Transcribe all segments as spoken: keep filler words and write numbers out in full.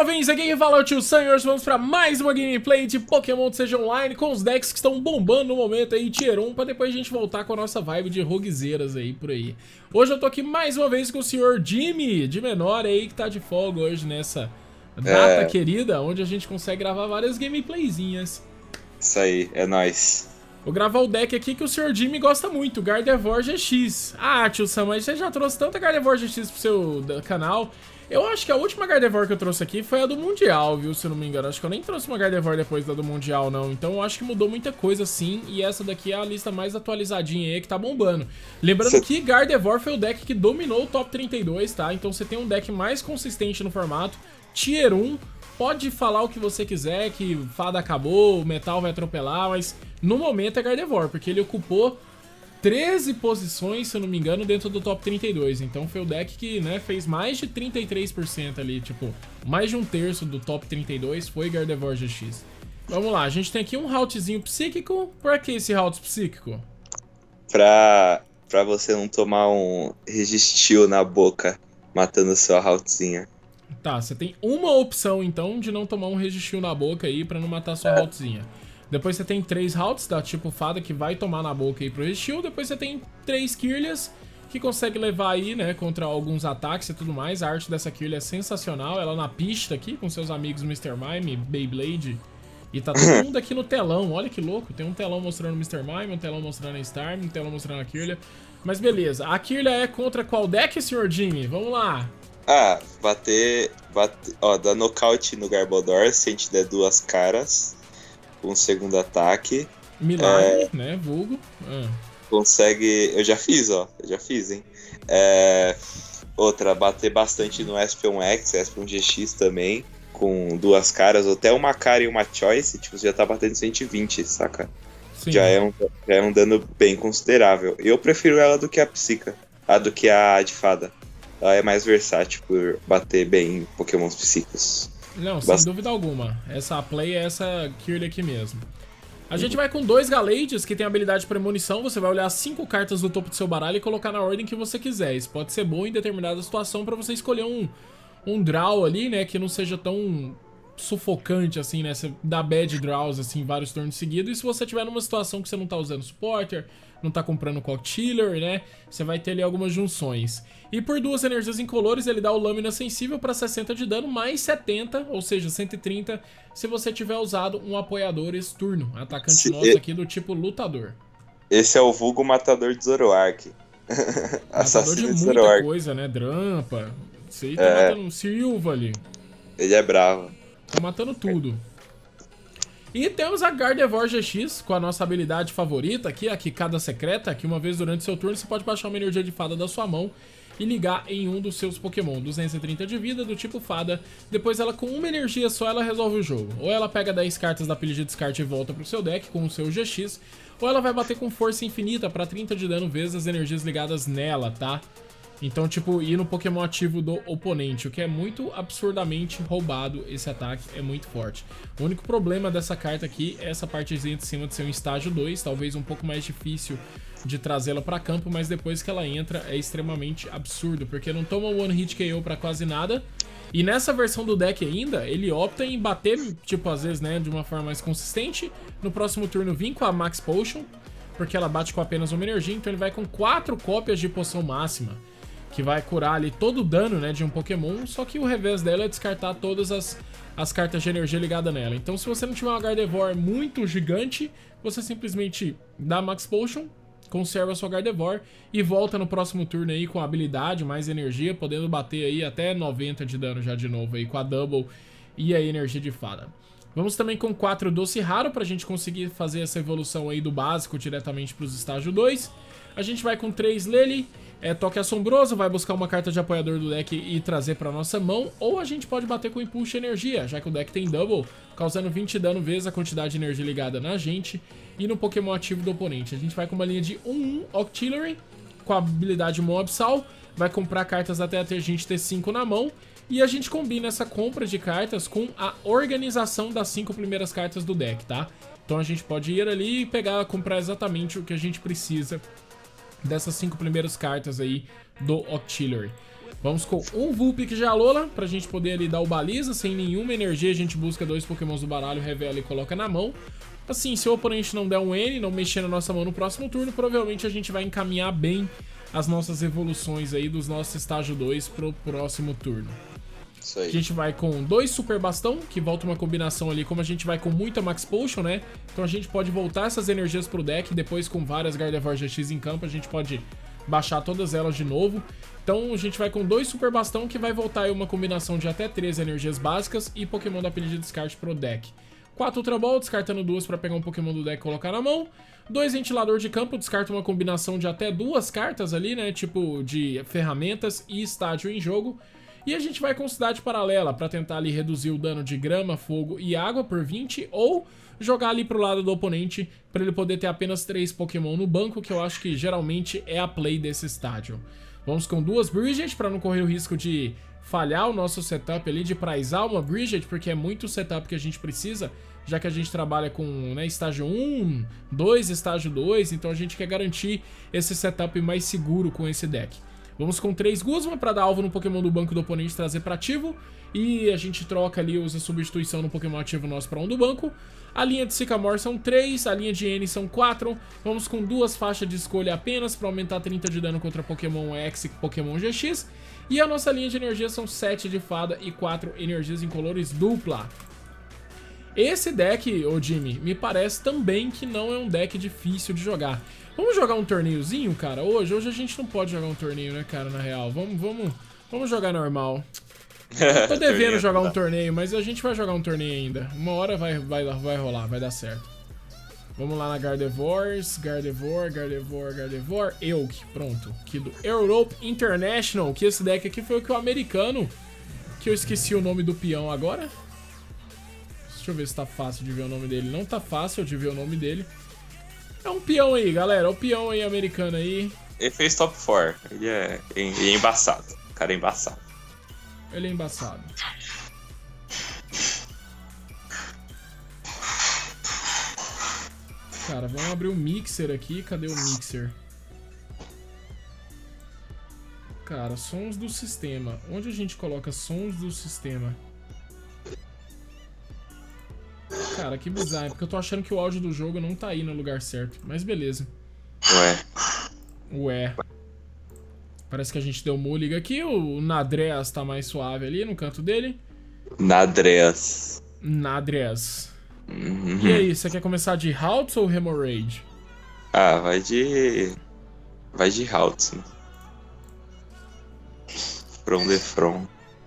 jovens, aqui quem fala é o Tio Sam e hoje vamos para mais uma gameplay de Pokémon T C G Online com os decks que estão bombando no momento aí, Tier um, para depois a gente voltar com a nossa vibe de roguezeiras aí por aí. Hoje eu tô aqui mais uma vez com o senhor Jimmy, de menor aí, que tá de folga hoje nessa data é... querida, onde a gente consegue gravar várias gameplayzinhas. Isso aí, é nóis. Vou gravar o deck aqui que o senhor Jimmy gosta muito, Gardevoir G X. Ah, Tio Sam, mas você já trouxe tanta Gardevoir G X pro seu canal. Eu acho que a última Gardevoir que eu trouxe aqui foi a do Mundial, viu, se eu não me engano. Acho que eu nem trouxe uma Gardevoir depois da do Mundial, não. Então eu acho que mudou muita coisa, sim. E essa daqui é a lista mais atualizadinha aí, que tá bombando. Lembrando Cê... que Gardevoir foi o deck que dominou o top trinta e dois, tá? Então você tem um deck mais consistente no formato. Tier um, pode falar o que você quiser, que fada acabou, o metal vai atropelar, mas no momento é Gardevoir, porque ele ocupou treze posições, se eu não me engano, dentro do top trinta e dois. Então foi o deck que, né, fez mais de trinta e três por cento ali, tipo, mais de um terço do top trinta e dois foi Gardevoir G X. Vamos lá, a gente tem aqui um routzinho psíquico. Por que esse route psíquico? Pra, pra você não tomar um Registeel na boca, matando sua routzinha. Tá, você tem uma opção, então, de não tomar um Registeel na boca aí, pra não matar sua é. routzinha. Depois você tem três routes da tipo fada que vai tomar na boca aí pro Registeel. Depois você tem três Kirlias que consegue levar aí, né, contra alguns ataques e tudo mais. A arte dessa Kirlia é sensacional. Ela na pista aqui com seus amigos mister Mime, Beyblade. E tá todo mundo aqui no telão. Olha que louco. Tem um telão mostrando o mister Mime, um telão mostrando a Starm, um telão mostrando a Kirlia. Mas beleza. A Kirlia é contra qual deck, senhor Jimmy? Vamos lá. Ah, bater... bater ó, dá nocaute no Garbodor se a gente der duas caras. Um segundo ataque. Milagre, é, né? Vulgo. Ah. Consegue... Eu já fiz, ó. Eu já fiz, hein? É, outra, bater bastante no Espion X, Espion G X também. Com duas caras, ou até uma cara e uma choice. Tipo, você já tá batendo cento e vinte, saca? Sim. Já é, um, já é um dano bem considerável. Eu prefiro ela do que a Psica. A do que a de fada. Ela é mais versátil por bater bem em Pokémons psíquicos. Não, sem Bast... dúvida alguma. Essa play é essa Kirlia aqui mesmo. A gente vai com dois Galades que tem habilidade premonição. Você vai olhar cinco cartas do topo do seu baralho e colocar na ordem que você quiser. Isso pode ser bom em determinada situação pra você escolher um, um draw ali, né, que não seja tão sufocante assim, né? Você dá bad draws assim vários turnos seguidos. E se você tiver numa situação que você não tá usando supporter, não tá comprando Cockchiller, né? Você vai ter ali algumas junções. E por duas energias incolores, ele dá o Lâmina Sensível para sessenta de dano, mais setenta, ou seja, cento e trinta, se você tiver usado um apoiador esse turno. Atacante se nosso aqui do tipo lutador. Esse é o vulgo matador de Zoroark. Matador de muita Zoroark. Coisa, né? Drampa. Isso aí tá é. matando um Silva ali. Ele é bravo. Tá matando tudo. E temos a Gardevoir G X com a nossa habilidade favorita aqui, a Quicada Secreta, que uma vez durante seu turno você pode baixar uma energia de fada da sua mão e ligar em um dos seus Pokémon. duzentos e trinta de vida, do tipo fada. Depois ela com uma energia só, ela resolve o jogo. Ou ela pega dez cartas da pilha de descarte e volta pro seu deck com o seu G X, ou ela vai bater com força infinita para trinta de dano vezes as energias ligadas nela, tá? Então, tipo, ir no Pokémon ativo do oponente, o que é muito absurdamente roubado. Esse ataque é muito forte. O único problema dessa carta aqui é essa partezinha de cima de ser um estágio dois, talvez um pouco mais difícil de trazê-la pra campo, mas depois que ela entra é extremamente absurdo, porque não toma one hit K O pra quase nada. E nessa versão do deck ainda, ele opta em bater, tipo, às vezes, né, de uma forma mais consistente. No próximo turno vir com a Max Potion, porque ela bate com apenas uma energia, então ele vai com quatro cópias de poção máxima, que vai curar ali todo o dano, né, de um Pokémon, só que o revés dela é descartar todas as, as cartas de energia ligadas nela. Então se você não tiver uma Gardevoir muito gigante, você simplesmente dá Max Potion, conserva a sua Gardevoir e volta no próximo turno aí com habilidade, mais energia, podendo bater aí até noventa de dano já de novo aí com a Double e a energia de fada. Vamos também com quatro Doce Raro pra gente conseguir fazer essa evolução aí do básico diretamente para os estágio dois. A gente vai com três Lele, é Toque Assombroso, vai buscar uma carta de apoiador do deck e trazer pra nossa mão, ou a gente pode bater com Impulso Energia, já que o deck tem Double, causando vinte de dano vezes a quantidade de energia ligada na gente e no Pokémon ativo do oponente. A gente vai com uma linha de um um Octillery, com a habilidade Moabsal, vai comprar cartas até a gente ter cinco na mão, e a gente combina essa compra de cartas com a organização das cinco primeiras cartas do deck, tá? Então a gente pode ir ali e pegar, comprar exatamente o que a gente precisa dessas cinco primeiras cartas aí do Octillery. Vamos com um Vulpix de Alola, pra gente poder ali dar o baliza. Sem nenhuma energia, a gente busca dois pokémons do baralho, revela e coloca na mão. Assim, se o oponente não der um N, não mexer na nossa mão no próximo turno, provavelmente a gente vai encaminhar bem as nossas evoluções aí dos nossos estágio dois pro próximo turno. Isso aí. A gente vai com dois Super Bastão, que volta uma combinação ali, como a gente vai com muita Max Potion, né? Então a gente pode voltar essas energias pro deck, depois com várias Gardevoir G X em campo, a gente pode baixar todas elas de novo. Então a gente vai com dois Super Bastão, que vai voltar aí uma combinação de até três energias básicas e Pokémon da pilha de descarte pro deck. quatro Ultra Ball, descartando duas para pegar um Pokémon do deck e colocar na mão. dois Ventilador de campo, descarta uma combinação de até duas cartas ali, né? Tipo de ferramentas e estágio em jogo. E a gente vai com Cidade Paralela para tentar ali reduzir o dano de grama, fogo e água por vinte. Ou jogar ali pro lado do oponente para ele poder ter apenas três Pokémon no banco, que eu acho que geralmente é a play desse estádio. Vamos com duas Bridget para não correr o risco de falhar o nosso setup ali, de prizar uma Bridget, porque é muito setup que a gente precisa, já que a gente trabalha com, né, estágio um, dois, estágio dois, então a gente quer garantir esse setup mais seguro com esse deck. Vamos com três Guzma para dar alvo no Pokémon do banco do oponente e trazer para ativo, e a gente troca ali, usa substituição no Pokémon ativo nosso para um do banco. A linha de Sycamore são três, a linha de N são quatro. Vamos com duas faixas de escolha apenas para aumentar trinta de dano contra Pokémon X e Pokémon G X. E a nossa linha de energia são sete de fada e quatro energias incolores dupla. Esse deck, ô Jimmy, me parece também que não é um deck difícil de jogar. Vamos jogar um torneiozinho, cara, hoje? Hoje a gente não pode jogar um torneio, né, cara, na real. Vamos, vamos, vamos jogar normal. Eu tô devendo jogar um torneio, mas a gente vai jogar um torneio ainda. Uma hora vai, vai, vai rolar, vai dar certo. Vamos lá na Gardevoirs, Gardevoir, Gardevoir, Gardevoir, Euk, pronto. Aqui do Europe International, que esse deck aqui foi o que o americano, que eu esqueci o nome do peão agora. Deixa eu ver se tá fácil de ver o nome dele. Não tá fácil de ver o nome dele. É um peão aí, galera, é o peão aí americano aí. Ele fez top quatro, ele é, ele é embaçado, o cara é embaçado. Ele é embaçado. Cara, vamos abrir o mixer aqui. Cadê o mixer? Cara, sons do sistema. Onde a gente coloca sons do sistema? Cara, que bizarro, porque eu tô achando que o áudio do jogo não tá aí no lugar certo. Mas beleza. Ué. Ué. Parece que a gente deu mulliga aqui. O Nadreas tá mais suave ali no canto dele. Nadreas. Nadreas. Uhum. E aí, você quer começar de Haltz ou Hemorrhage? Ah, vai de... Vai de Haltz. Né? From the From.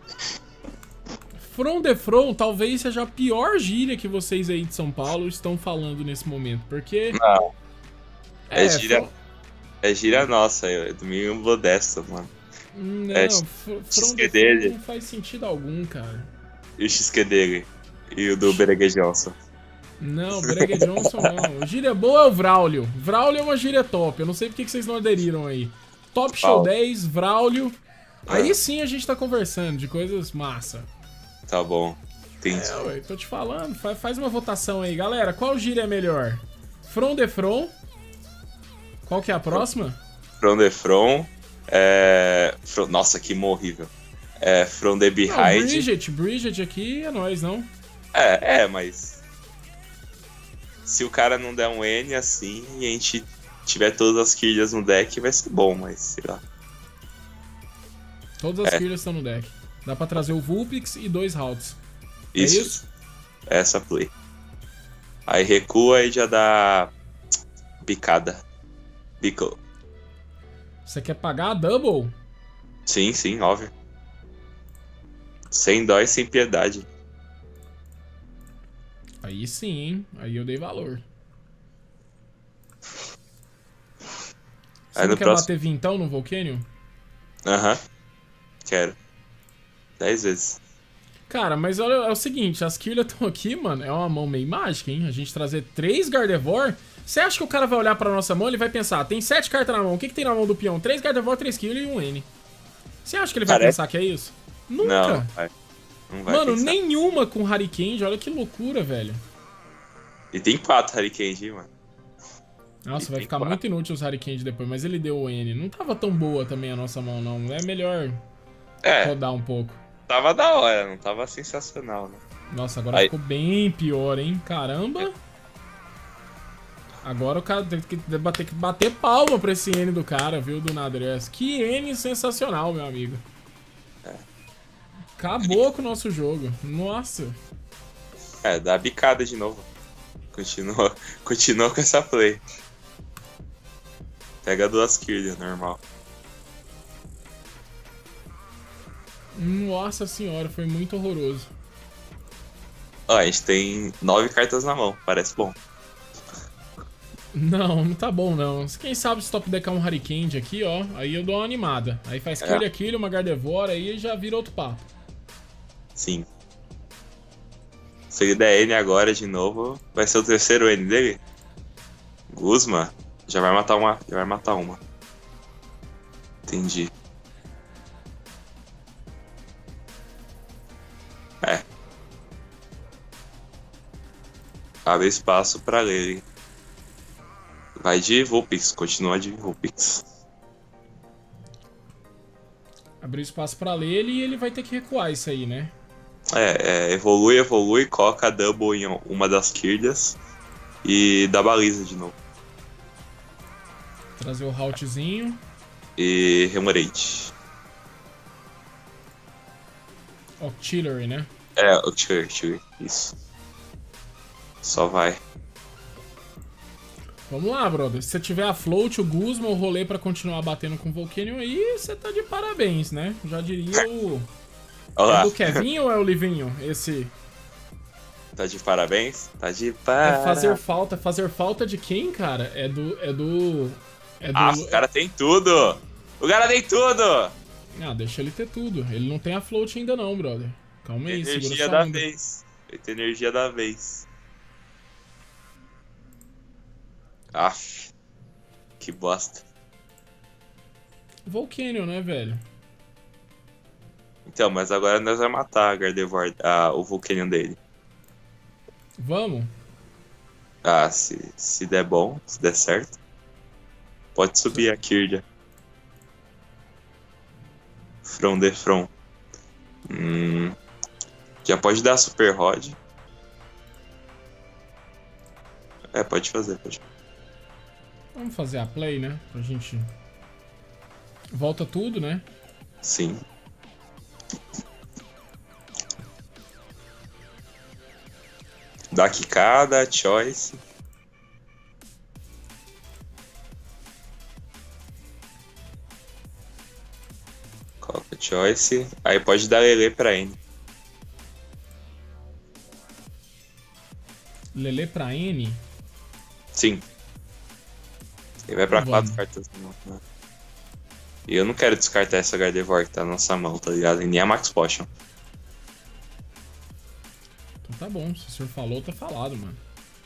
From the From talvez seja a pior gíria que vocês aí de São Paulo estão falando nesse momento. Porque... Não. É, é gíria... From... É gíria nossa, é do meio modesto, mano. Não, é, From the dele. From não faz sentido algum, cara. E o X Q dele. E o do Breguet Johnson. Não, Breguet Johnson não. Gíria boa é o Vraulio. Vraulio é uma gíria top. Eu não sei porque que vocês não aderiram aí. Top Show oh. dez, Vraulio. Ah. Aí sim a gente tá conversando de coisas massa. Tá bom. Entendi. É, ué, tô te falando. Faz uma votação aí, galera. Qual gíria é melhor? From the From. Qual que é a próxima? From the From. É... From... Nossa, que horrível. É From the Behind. Não, Bridget. Bridget aqui é nós, não? É, é, mas... Se o cara não der um N assim e a gente tiver todas as quilhas no deck, vai ser bom, mas sei lá. Todas as é. quilhas estão no deck. Dá pra trazer o Vulpix e dois Haltz. É isso? isso? Essa play. Aí recua e já dá... Picada. Pickle. Você quer pagar a double? Sim, sim, óbvio. Sem dó e sem piedade. Aí sim, hein? Aí eu dei valor. Você Aí não quer próximo... bater vintão no Volcanion? Aham. Uhum. Quero. Dez vezes. Cara, mas olha, é o seguinte, as Kirlias estão aqui, mano, é uma mão meio mágica, hein? A gente trazer três Gardevoir. Você acha que o cara vai olhar pra nossa mão e ele vai pensar, tem sete cartas na mão, o que, que tem na mão do peão? Três Gardevoir, três Kirlia e um N. Você acha que ele vai Parece... pensar que é isso? Nunca. Não, vai. Não vai Mano, pensar. Nenhuma com Hurricane, olha que loucura, velho. E tem quatro Hurricane, mano. Nossa, e vai ficar quatro. muito inútil os Hurricane depois, mas ele deu o N. Não tava tão boa também a nossa mão, não. É melhor É, rodar um pouco. tava da hora, não tava sensacional, né? Nossa, agora Aí. ficou bem pior, hein? Caramba. Agora o cara tem que bater, que bater palma pra esse N do cara, viu, do Nadress. Que N sensacional, meu amigo. Acabou com o nosso jogo. Nossa. É, dá bicada de novo. Continua, continua com essa play. Pega duas kills, normal. Nossa senhora, foi muito horroroso. Ó, a gente tem nove cartas na mão, parece bom. Não, não tá bom não. Quem sabe se top deckar um Hurricane aqui, ó, aí eu dou uma animada. Aí faz kill É. e kill, uma Gardevoir, aí já vira outro papo. Sim. Se ele der N agora de novo, vai ser o terceiro N dele. Guzma já vai matar uma. Já vai matar uma. Entendi. É. Abre espaço pra ele. Vai de Vulpix, continua de Vulpix. Abriu espaço pra Lele e ele vai ter que recuar isso aí, né? É, é, evolui, evolui, coloca double em uma das Kirlias e dá baliza de novo. Trazer o Haltzinho. E Remorate. Octillery, né? É, o Tire, Tire, isso. Só vai. Vamos lá, brother. Se você tiver a float, o Guzma, o rolê pra continuar batendo com o Volcanion aí, você tá de parabéns, né? Já diria o... Olá. É do Kevin ou é o Livinho? Esse... Tá de parabéns? Tá de É parabéns. fazer falta. Fazer falta de quem, cara? É do... É do... É do... Ah, o cara tem tudo! O cara tem tudo! Ah, deixa ele ter tudo. Ele não tem a float ainda não, brother. Calma aí, segura Energia sua da onda. vez. Ele tem energia da vez. Aff. Que bosta. Volcanion, né, velho? Então, mas agora nós vamos matar a Gardevoir, a, o Vulcanion dele. Vamos? Ah, se, se der bom, se der certo. Pode subir a Kirlia. From the From. Hum, já pode dar Super Rod. É, pode fazer, pode. Vamos fazer a play, né? Pra gente... Volta tudo, né? Sim. Dá quicada, choice. Coloca choice. Aí pode dar Lele pra N. Lele pra N. Sim. Ele vai pra Vamos. quatro cartas na mão, né? E eu não quero descartar essa Gardevoir que tá na nossa mão, tá ligado? E nem a Max Potion. Então tá bom, se o senhor falou, tá falado, mano.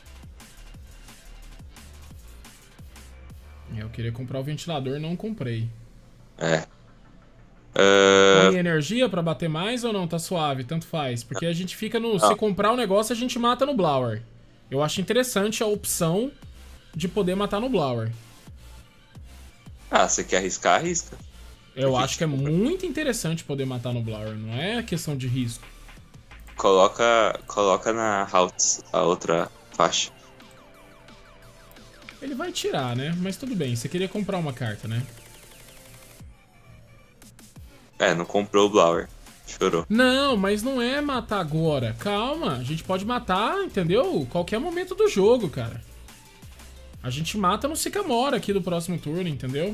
Eu queria comprar o ventilador, não comprei. É. Uh, Tem energia pra bater mais ou não? Tá suave, tanto faz. Porque a gente fica no... Não. Se comprar o negócio, a gente mata no Blower. Eu acho interessante a opção de poder matar no Blower. Ah, você quer arriscar? Arrisca. Eu Porque, acho que é tipo, muito interessante poder matar no Blower. Não é questão de risco. Coloca, coloca na Haltz a outra faixa. Ele vai tirar, né? Mas tudo bem, você queria comprar uma carta, né? É, não comprou o Blower. Chorou. Não, mas não é matar agora. Calma, a gente pode matar, entendeu? Qualquer momento do jogo, cara. A gente mata no Sycamore aqui do próximo turno, entendeu?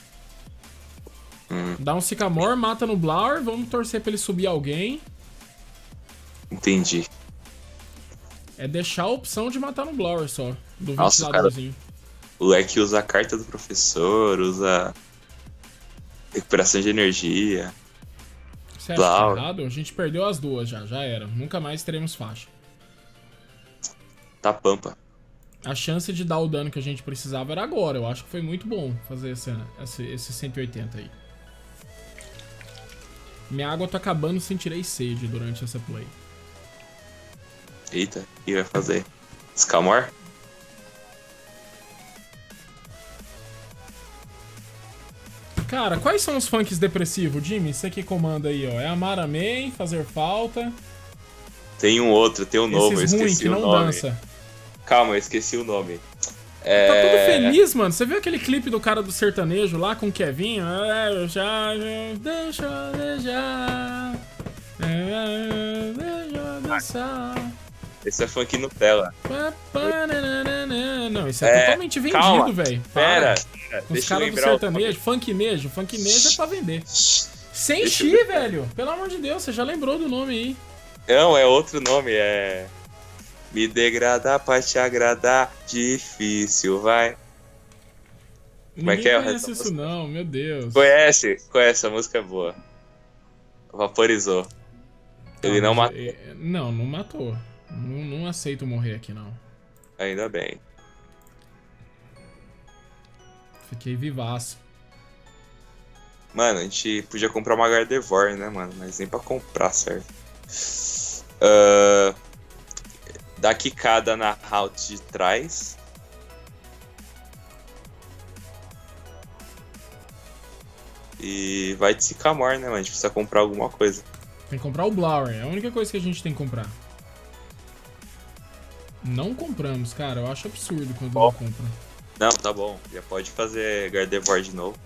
Hum, Dá um Sycamore, mata no Blower, vamos torcer pra ele subir alguém. entendi. É deixar a opção de matar no Blower só, do Nossa, ventiladorzinho. O leque usa a carta do professor, usa recuperação de energia. Você acha que Blower. tá errado? A gente perdeu as duas já, já era. Nunca mais teremos faixa. Tá pampa. A chance de dar o dano que a gente precisava era agora. Eu acho que foi muito bom fazer esse, esse, esse cento e oitenta aí. Minha água tá acabando, sentirei sede durante essa play. Eita, o que vai fazer? Scalmore? Cara, quais são os funks depressivos, Jimmy? Você que comanda aí, ó. É Amar Amém, Fazer Falta. Tem um outro, tem um novo, eu Esses ruim esqueci que o não nome. dança. Calma, eu esqueci o nome. Tá É... todo feliz, mano. Você viu aquele clipe do cara do sertanejo lá com o Kevinho? É, eu já, já deixa eu beijar. É, deixa eu dançar. Esse é funk Nutella. Não, isso é, É, totalmente vendido, calma. velho. Pera, pera, Os deixa eu caras do lembrar o sertanejo, funknejo. Funknejo é pra vender. Sem Deixa eu chi, velho. Pelo amor de Deus, você já lembrou do nome aí. Não, é outro nome, é... Me degradar pra te agradar, difícil, vai. Como é Ninguém que é conhece essa isso música? não, meu Deus. Conhece? Conhece, a música é boa. Vaporizou. Ele não mas, matou. é, Não, não matou. Não, não aceito morrer aqui, não. Ainda bem. Fiquei vivaço. Mano, a gente podia comprar uma Gardevoir, né, mano? Mas nem pra comprar, serve. Uh, dá quicada na route de trás. E vai de Sycamore, né, mano? A gente precisa comprar alguma coisa. Tem que comprar o Blower, é a única coisa que a gente tem que comprar. Não compramos, cara. Eu acho absurdo quando Bom. não compra. Não, tá bom. Já pode fazer Gardevoir de novo.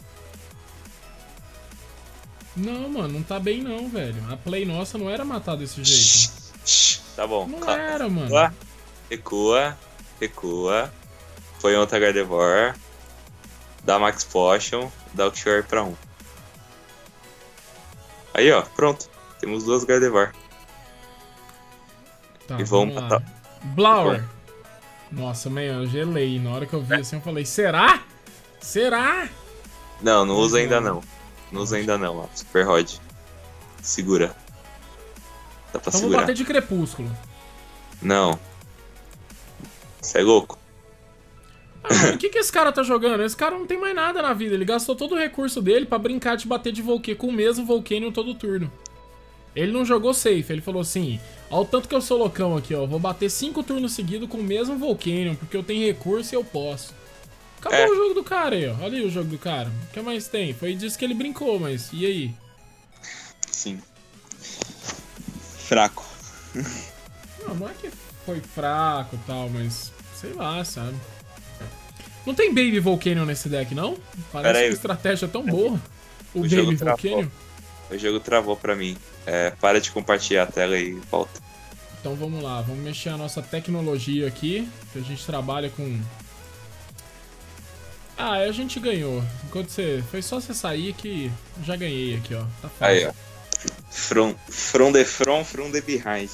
Não, mano, não tá bem não, velho. A play nossa não era matar desse jeito. Tá bom. Não calma. era, mano. Recua, recua, recua. Põe outra Gardevoir. Dá Max Potion. Dá o Cure pra um. Aí, ó, pronto. Temos duas Gardevoir. Tá, E vamos vamos matar. lá. Blower. Nossa, man, eu gelei. Na hora que eu vi assim, eu falei, será? Será? Não, não usa Não. ainda não. Não usa ainda não, ó. Super Rod. Segura. Dá pra Então vou segurar. bater de crepúsculo. Não. Você é louco? Ah, mano, o que que esse cara tá jogando? Esse cara não tem mais nada na vida. Ele gastou todo o recurso dele pra brincar de bater de Volcanion com o mesmo Volcanion todo turno. Ele não jogou safe. Ele falou assim, ó o tanto que eu sou loucão aqui, ó. Vou bater cinco turnos seguidos com o mesmo Volcanion, porque eu tenho recurso e eu posso. Acabou É. o jogo do cara aí, ó. Olha aí o jogo do cara. O que mais tem? Foi disso que ele brincou, mas e aí? Sim. Fraco. Não, não é que foi fraco e tal, mas sei lá, sabe? Não tem Baby Volcanion nesse deck, não? Parece Pera aí. uma estratégia tão boa. O, O Baby jogo travou. Volcanion. O jogo travou pra mim. É, para de compartilhar a tela e volta. Então vamos lá, vamos mexer a nossa tecnologia aqui, que a gente trabalha com... Ah, a gente ganhou. Enquanto você... Foi só você sair que eu já ganhei aqui, ó. Tá fácil. Aí, ó. From, from the front, from the behind.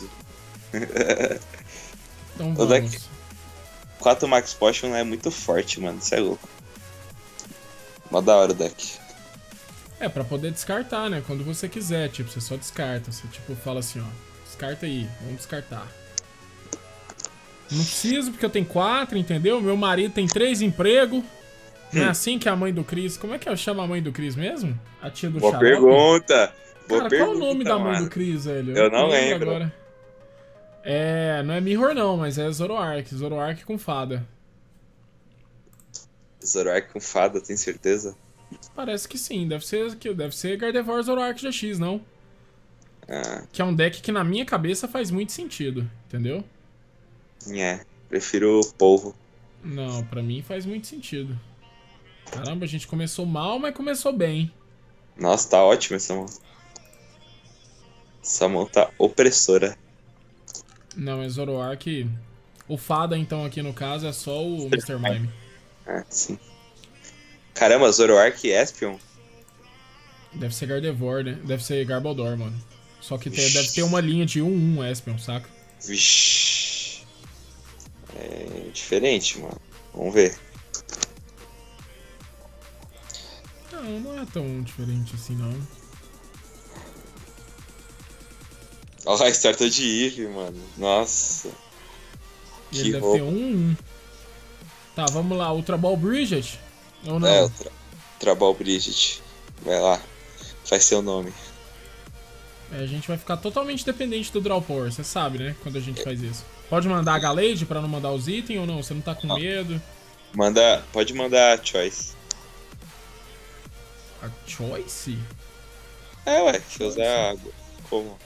Então O deck- vamos. quatro Max Potion é muito forte, mano. Isso é louco. Mó da hora o deck. É, pra poder descartar, né? Quando você quiser, tipo, você só descarta. Você, tipo, fala assim, ó. Descarta aí, vamos descartar. Não preciso, porque eu tenho quatro, entendeu? Meu marido tem três empregos. Não é assim que a mãe do Chris... Como é que eu chamo a mãe do Chris mesmo? A tia do Boa xarope? pergunta. Boa Cara, pergunta, qual o nome da mãe mano. do Chris, velho? Eu não lembro. Agora. É, não é Mirror não, mas é Zoroark. Zoroark com fada. Zoroark com fada, tem certeza? Parece que sim, deve ser, deve ser Gardevoir Zoroark G X, não? Ah, Que é um deck que na minha cabeça faz muito sentido, entendeu? é. Prefiro o polvo. Não, pra mim faz muito sentido. Caramba, a gente começou mal, mas começou bem. Nossa, tá ótimo essa mão. Essa mão tá opressora. Não, é Zoroark... O fada, então, aqui no caso, é só o mister Mime. Ah, sim. Caramba, Zoroark e Espion? Deve ser Gardevoir, né? Deve ser Garbodor, mano. Só que tem- deve ter uma linha de um um Espion, saca? Vixe. É diferente, mano. Vamos ver. Não, não é tão diferente assim, não. Ó, a starta de Eve, mano. Nossa. E Que ele deve roupa. ter um um. Tá, vamos lá. Ultra Ball Bridget? Ou não? É, o tra Trabal Bridget. Vai lá. Faz seu nome. É, a gente vai ficar totalmente dependente do Draw Power, você sabe, né? Quando a gente faz isso. Pode mandar a Galade pra não mandar os itens ou não? Você não tá com medo? Manda. Pode mandar a Choice. A Choice? É, ué, se usar água. Como?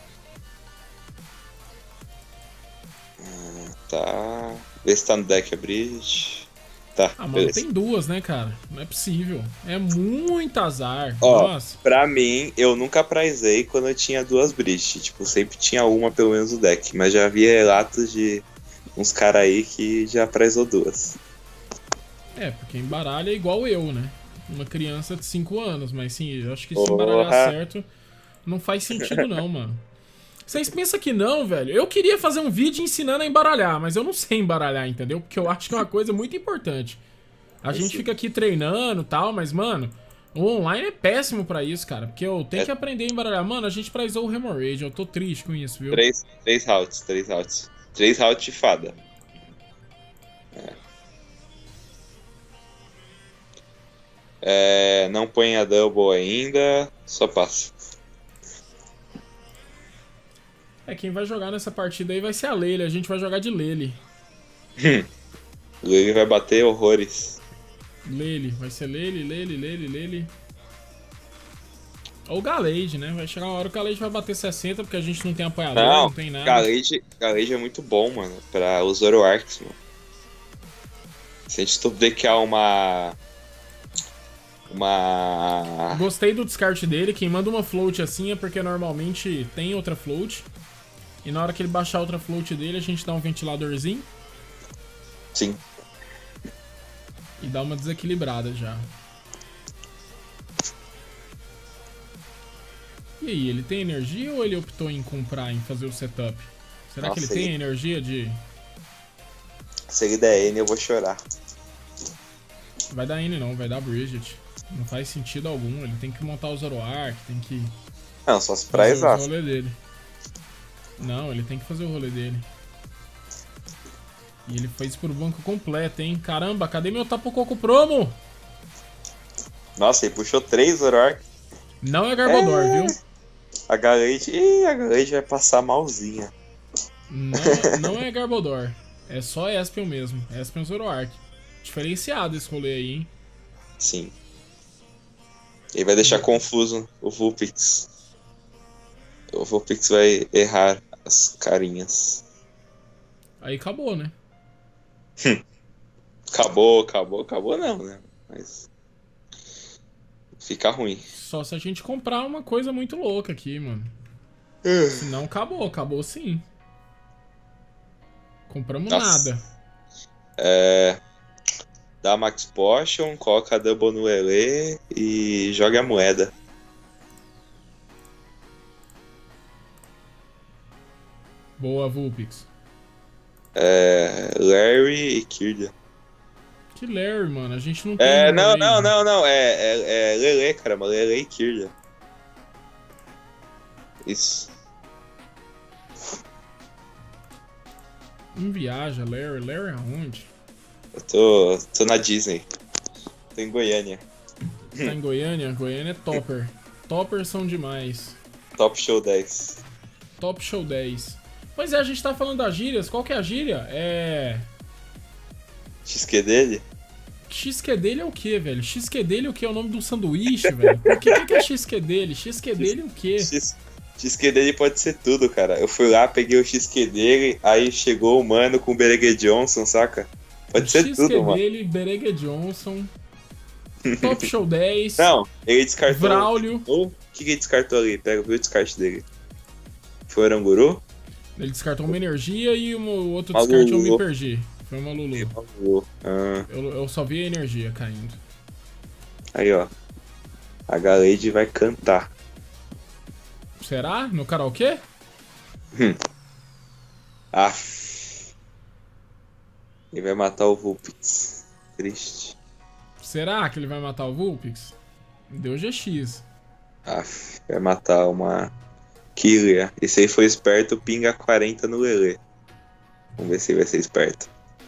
Ah, tá. Vê se tá no deck a Bridge. Tá, Ah, mano, beleza. tem duas, né, cara? Não é possível. É muito azar. Ó, Nossa. pra mim, eu nunca prizei quando eu tinha duas Bridge. Tipo, sempre tinha uma pelo menos no deck. Mas já havia relatos de uns caras aí que já prizou duas. É, porque embaralha é igual eu, né? Uma criança de cinco anos, mas sim, eu acho que se Porra. embaralhar certo, não faz sentido não, mano. Vocês pensam que não, velho? Eu queria fazer um vídeo ensinando a embaralhar, mas eu não sei embaralhar, entendeu? Porque eu acho que é uma coisa muito importante. A Eu gente sim. fica aqui treinando e tal, mas, mano, o online é péssimo pra isso, cara. Porque eu tenho É. que aprender a embaralhar. Mano, a gente prizou o Hemorrhage, eu tô triste com isso, viu? Três, três routes, três routes. Três routes de fada. É. É, não põe a double ainda, só passa. É, quem vai jogar nessa partida aí vai ser a Lele, a gente vai jogar de Lele. Ele vai bater horrores. Lele, vai ser Lele, Lele, Lele, Lele. Ou Galade, né? Vai chegar uma hora que o Galade vai bater sessenta, porque a gente não tem apoiador, não, Não, tem nada. Galade, Galade é muito bom, mano, pra os Zoroarks, mano. Se a gente topdeckar uma... Uma... Gostei do descarte dele, quem manda uma float assim é porque normalmente tem outra float. E na hora que ele baixar outra float dele, a gente dá um ventiladorzinho Sim. e dá uma desequilibrada já. E aí, ele tem energia ou ele optou em comprar, em fazer o setup? Será Nossa, que ele tem ele- energia de... Se ele der N, eu vou chorar. Vai dar N não, vai dar Bridget. Não faz sentido algum, ele tem que montar o Zoroark, tem que Não, só se fazer o prizar. rolê dele. Não, ele tem que fazer o rolê dele. E ele fez por banco completo, hein? Caramba, cadê meu Tapu Koko Promo? Nossa, ele puxou três Zoroark. Não é Garbodor, É. viu? A Galade... Ih, a Galade vai passar malzinha. Não, não é Garbodor. É só Espion mesmo. Espion Zoroark. Diferenciado esse rolê aí, hein? Sim. Ele vai deixar confuso o Vulpix. O Vulpix vai errar as carinhas. Aí acabou, né? Acabou, acabou, acabou não, né? Mas... Fica ruim. Só se a gente comprar uma coisa muito louca aqui, mano. Se não, acabou. Acabou sim. Compramos Nossa. nada. É... Dá Max Potion, coloca a Double no Lele e joga a moeda. Boa, Vulpix. É... Larry e Kirlia. Que Larry, mano. A gente não tem... É, não, Hemorrhage. não, não, não. É, é, é Lele, caramba. Lele e Kirlia. Isso. Não viaja, Larry. Larry aonde? Eu tô, tô na Disney. Tô em Goiânia. Tá em Goiânia? Goiânia é topper. Toppers são demais. Top Show dez. Top Show dez. Pois é, a gente tá falando das gírias. Qual que é a gíria? É... X Q dele? X Q dele é o que, velho? X Q dele é o que? É o nome do sanduíche, velho? Por que, que que é X Q dele? X Q dele é o quê? X, XQ dele pode ser tudo, cara. Eu fui lá, peguei o X Q dele, aí chegou o mano com o Beregue Johnson, saca? Pode ser X Q tudo, mano. dele, Beregue Johnson, Top Show dez, Não, ele descartou. Vraulio. O que, que ele descartou ali? Pega, viu o descarte dele. Foi o Oranguru? Ele descartou uma energia e um- o outro Uma descarte eu me Lulu. perdi. Foi uma Lulu. Ah, Eu, eu só vi a energia caindo. aí, ó. A Galade vai cantar. Será? No karaokê? Ah. Ele vai matar o Vulpix. Triste. Será que ele vai matar o Vulpix? Deu G X. Ah, vai matar uma Kirlia. Esse aí foi esperto, pinga quarenta no Lele. Vamos ver se ele vai ser esperto.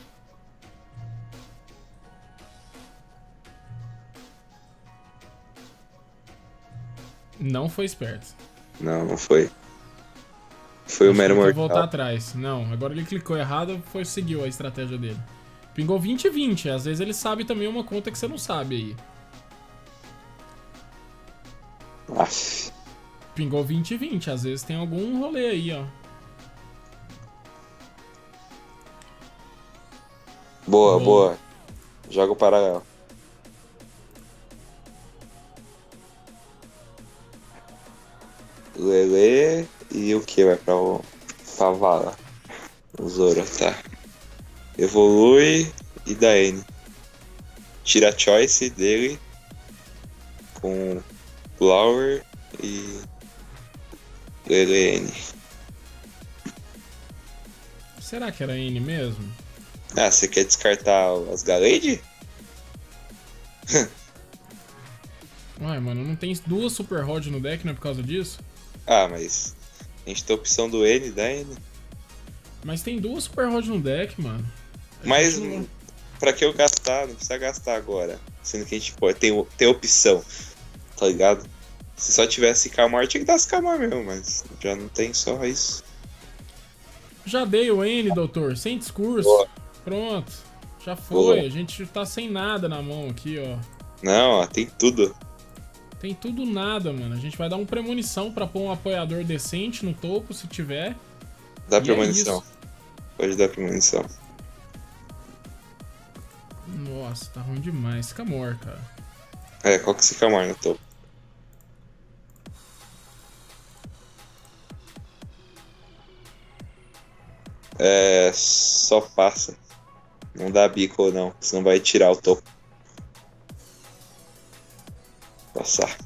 Não foi esperto. Não, não foi. Foi o Acho que mero ele quer voltar mortal. atrás. Não, agora ele clicou errado, foi seguiu a estratégia dele. Pingou vinte e vinte. Às vezes ele sabe também uma conta que você não sabe aí. Aff. Pingou vinte e vinte. Às vezes tem algum rolê aí, ó. Boa, Boa. boa. Joga o Paragal. Lele e o que vai pra, o, pra vala? O Zoro, tá. Evolui e dá N. Tira a choice dele com Flower e Lele N. Será que era N mesmo? Ah, você quer descartar as Galade? Ué, mano, não tem duas Super Rod no deck, não é por causa disso? Ah, mas a gente tem a opção do N, da N. Mas tem duas Super Rod no deck, mano. A Mas gente não- pra que eu gastar? Não precisa gastar agora. Sendo que a gente pode ter, ter opção, tá ligado? Se só tivesse Camar, tinha que dar as Camar mesmo, mas já não tem só isso. Já dei o N, doutor, sem discurso. Boa. Pronto. Já foi. Boa. A gente tá sem nada na mão aqui, ó. Não, ó, tem tudo. Tem tudo nada, mano. A gente vai dar uma premonição pra pôr um apoiador decente no topo, se tiver. Dá E premonição. é isso. Pode dar premonição. Nossa, tá ruim demais. Camor, cara. É, qual que é esse Camar no topo? É. Só passa. Não dá bico não, senão vai tirar o topo. Passar.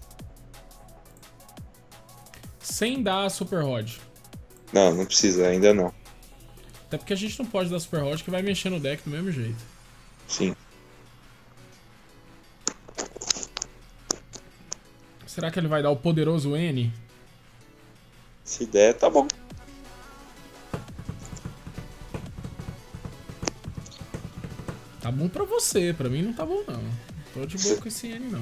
Sem dar a Super Rod. Não, não precisa, ainda não. Até porque a gente não pode dar Super Rod que vai mexer no deck do mesmo jeito. Sim. Será que ele vai dar o poderoso N? Se der, tá bom. Tá bom pra você, pra mim não tá bom não. Tô de boa com esse N não.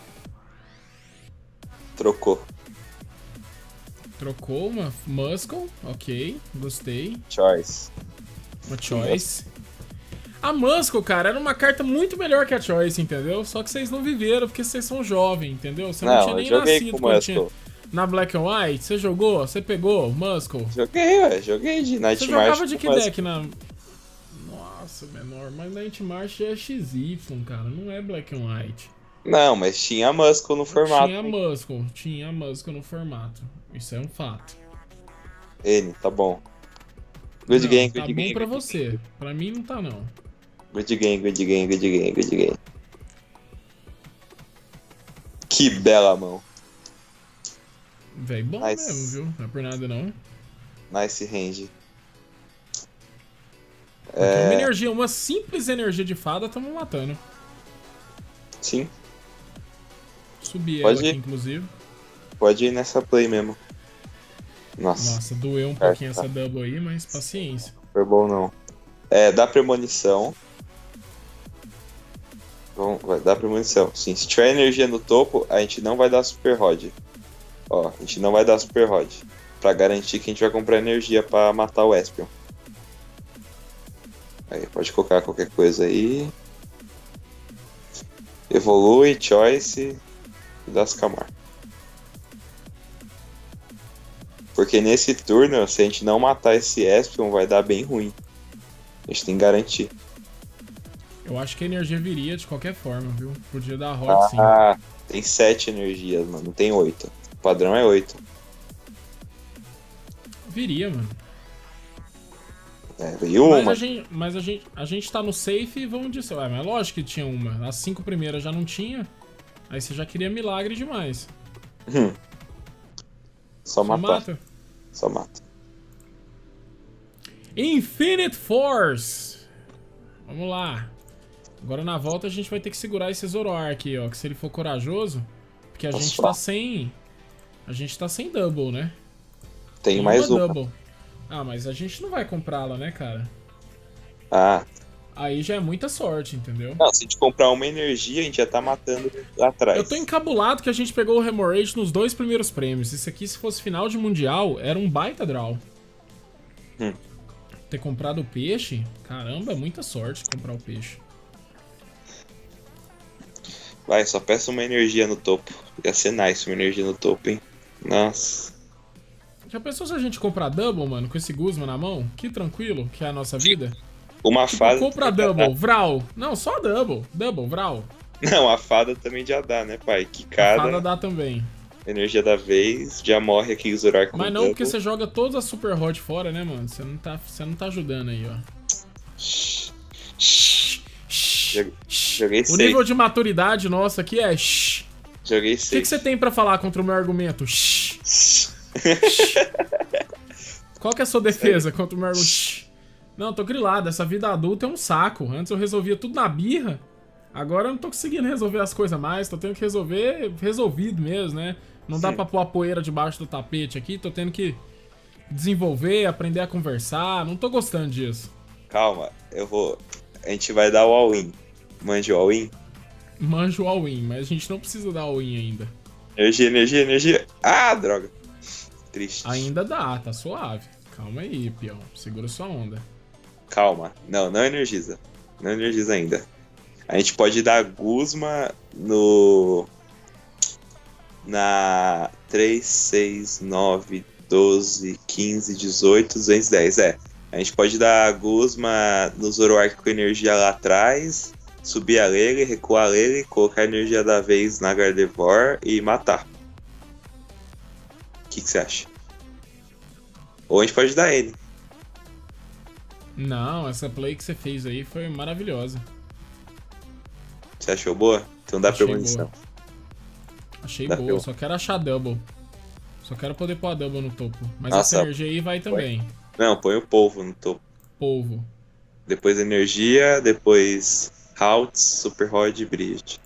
Trocou. Trocou uma Muscle, ok, gostei. Choice. Uma Choice. A Muscle, cara, era uma carta muito melhor que a Choice, entendeu? Só que vocês não viveram porque vocês são jovens, entendeu? Você não, Não, tinha nem eu joguei nascido com quando Muscle. tinha... Na Black and White, você jogou? Você pegou Muscle? Joguei, ué. Joguei de Night Você March. jogava de com que Muscle. deck na... Nossa, menor, mas Night March é X Y, cara, não é Black and White. Não, mas tinha Muscle no formato. Tinha Muscle, tinha Muscle no formato. Isso é um fato. N, tá bom. Good Não, game, tá good bom game. pra good você. game. Pra mim não tá não. Good game, good game, good game, good game. Que bela mão. Véi, bom Nice. mesmo, viu? Não é por nada não. Nice range. Porque uma É, energia, uma simples energia de fada, estamos matando. sim, Subi Pode ela aqui, ir. inclusive. pode ir nessa play mesmo. Nossa, Nossa, doeu um Tá, pouquinho tá. essa double aí, mas paciência. super bom não. É, dá premonição. Vamos, vai dar premonição. Sim, se tiver energia no topo, a gente não vai dar super rod. Ó, a gente não vai dar super rod. Pra garantir que a gente vai comprar energia pra matar o Espion. Aí, pode colocar qualquer coisa aí. Evolui, choice e dá as Camar. Porque nesse turno, se a gente não matar esse Espion, vai dar bem ruim. A gente tem que garantir. Eu acho que a energia viria de qualquer forma, viu? Podia dar rod sim. Ah, tem sete energias, mano. Não tem oito. O padrão é oito. Viria, mano. É, veio Mas, uma. a gente, mas a, gente, a gente tá no safe e vamos dizer. Ué, mas lógico que tinha uma. As cinco primeiras já não tinha. Aí você já queria milagre demais. Hum. Só Só matar. mata. Só mata. Infinite Force. Vamos lá. Agora na volta a gente vai ter que segurar esse Zoroark aqui, ó. Que se ele for corajoso. Porque a Nossa. gente tá sem. A gente tá sem double, né? Tem mais uma. double. Ah, mas a gente não vai comprá-la, né, cara? Ah. Aí já é muita sorte, entendeu? Não, se a gente comprar uma energia, a gente já tá matando lá atrás. Eu tô encabulado que a gente pegou o Hemorrhage nos dois primeiros prêmios. Isso aqui, se fosse final de Mundial, era um baita draw. Hum. Ter comprado o peixe, caramba, é muita sorte comprar o peixe. Vai, só peça uma energia no topo. Ia ser nice uma energia no topo, hein? Nossa. Já pensou se a gente comprar double, mano, com esse Guzma na mão? Que tranquilo que é a nossa vida. Uma Tipo, fada... compra double, Vral. Não, só double. Double, Vral. Não, a fada também já dá, né, pai? Que A cada fada dá também. energia da vez, já morre aqui o Zorak com Mas não, double. porque você joga todas as Super Hot fora, né, mano? Você não tá, você não tá ajudando aí, ó. Joguei O seis. nível de maturidade nosso aqui é... shh. Joguei O que, que seis. você tem pra falar contra o meu argumento? Shh. Qual que é a sua defesa contra o meu argumento? Shh. Não, tô grilado. Essa vida adulta é um saco. Antes eu resolvia tudo na birra. Agora eu não tô conseguindo resolver as coisas mais. Tô tendo que resolver resolvido mesmo, né? Não dá Sim. pra pôr a poeira debaixo do tapete aqui. Tô tendo que desenvolver, aprender a conversar. Não tô gostando disso. Calma, eu vou... A gente vai dar o all-in. Mande o all-in? Manjo o all-in, mas a gente não precisa dar all-in ainda. Energia, energia, energia. Ah, droga. Triste. Ainda dá, tá suave. Calma aí, peão. Segura sua onda. Calma. Não, não energiza. Não energiza ainda. A gente pode dar Guzma no... Na três, seis, nove, doze, quinze, dezoito, duzentos e dez. É. A gente pode dar Guzma no Zoroark com energia lá atrás, subir a Lele, recuar a Lele, colocar a energia da vez na Gardevoir e matar. O que que você acha? Ou a gente pode dar ele. Não, essa play que você fez aí foi maravilhosa. Você achou boa? Então dá Achei premonição. boa. Achei Dá boa, pra- só quero achar double. Só quero poder pôr a double no topo. Mas Nossa. essa energia aí vai também. Não, põe o polvo no topo. Polvo. Depois energia, depois Haltz, Super Rod e Bridge.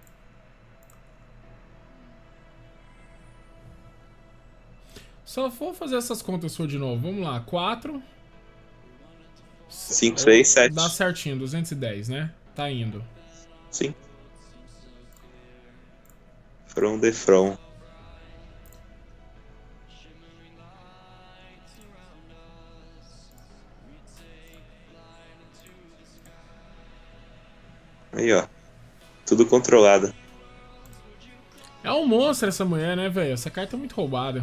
Só vou fazer essas contas sua de novo. Vamos lá. quatro. cinco, seis, sete. Dá certinho, duzentos e dez, né? Tá indo. Sim. From the From. Aí, ó. Tudo controlado. É um monstro essa mulher, né, velho? Essa carta é muito roubada.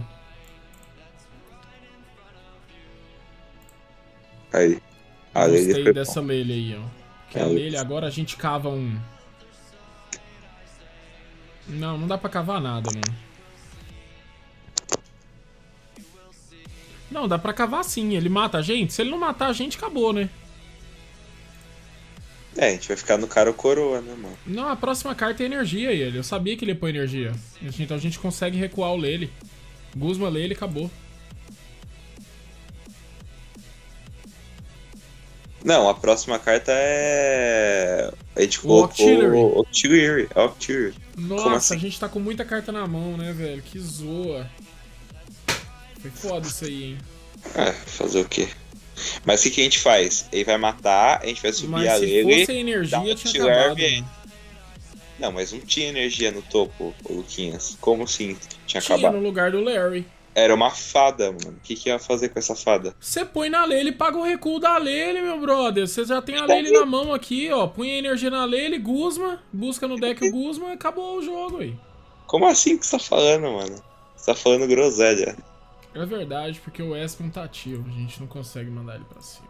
Aí. A Lele Gostei foi dessa bom. Lele aí, ó. Que a É, Lele, agora a gente cava um... Não, não dá pra cavar nada, mano. Não, dá pra cavar sim. Ele mata a gente? Se ele não matar a gente, acabou, né? É, a gente vai ficar no cara ou coroa, né, mano? Não, a próxima carta é energia, ele. Eu sabia que ele ia pôr energia. Então a gente consegue recuar o Lele. Guzma, Lele, acabou. Não, a próxima carta é... A gente O colocou... Octillery. o Octillery. É Octillery. Nossa, assim? a gente tá com muita carta na mão, né, velho? Que zoa. Foi foda isso aí, hein? É, fazer o quê? Mas o que, que a gente faz? Ele vai matar, a gente vai subir Mas a se Lele... fosse energia, dá um tinha Octillery acabado, aí. mano. Não, mas não tinha energia no topo, ô Luquinhas. Como assim tinha Tinha acabado? no lugar do Larry. Era uma fada, mano. O que, que ia fazer com essa fada? Você põe na Lele, paga o recuo da Lele, meu brother. Você já tem a Lele na mão aqui, ó. Põe a energia na Lele, Guzma, busca no deck o Guzma e acabou o jogo aí. Como assim que você tá falando, mano? Você tá falando groselha. É verdade, porque o Espen tá ativo. A gente não consegue mandar ele pra cima.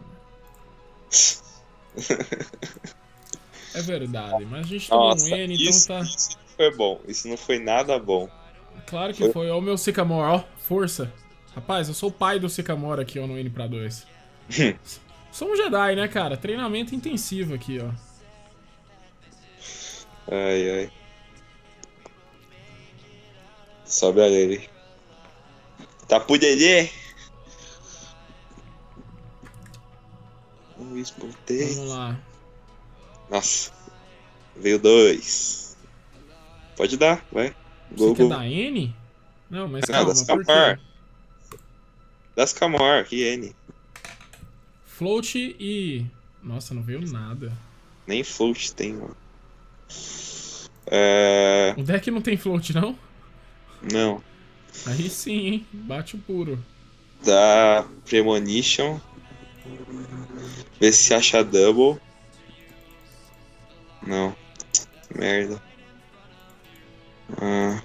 É verdade, mas a gente tomou Nossa, um N, então isso, tá... isso não foi bom. Isso não foi nada bom. Claro que foi. Ó o meu Sycamore, ó. Força. Rapaz, eu sou o pai do Sycamore aqui, ó, no N pra dois. Sou um Jedi, né, cara? Treinamento intensivo aqui, ó. Ai, ai. Sobe a Lele. Tá pro Dedê? Um esportei. Vamos lá. Nossa. Veio dois. Pode dar, vai. Você Go, quer go. dar N? Não, mas Não, calma, das por Camar. quê? Das Camar, que N. Float e... Nossa, não veio nada. Nem float tem, mano. É... O deck não tem float, não? Não. Aí sim, hein? Bate o puro. Da Premonition. Vê se acha double. Não. Merda. Hum.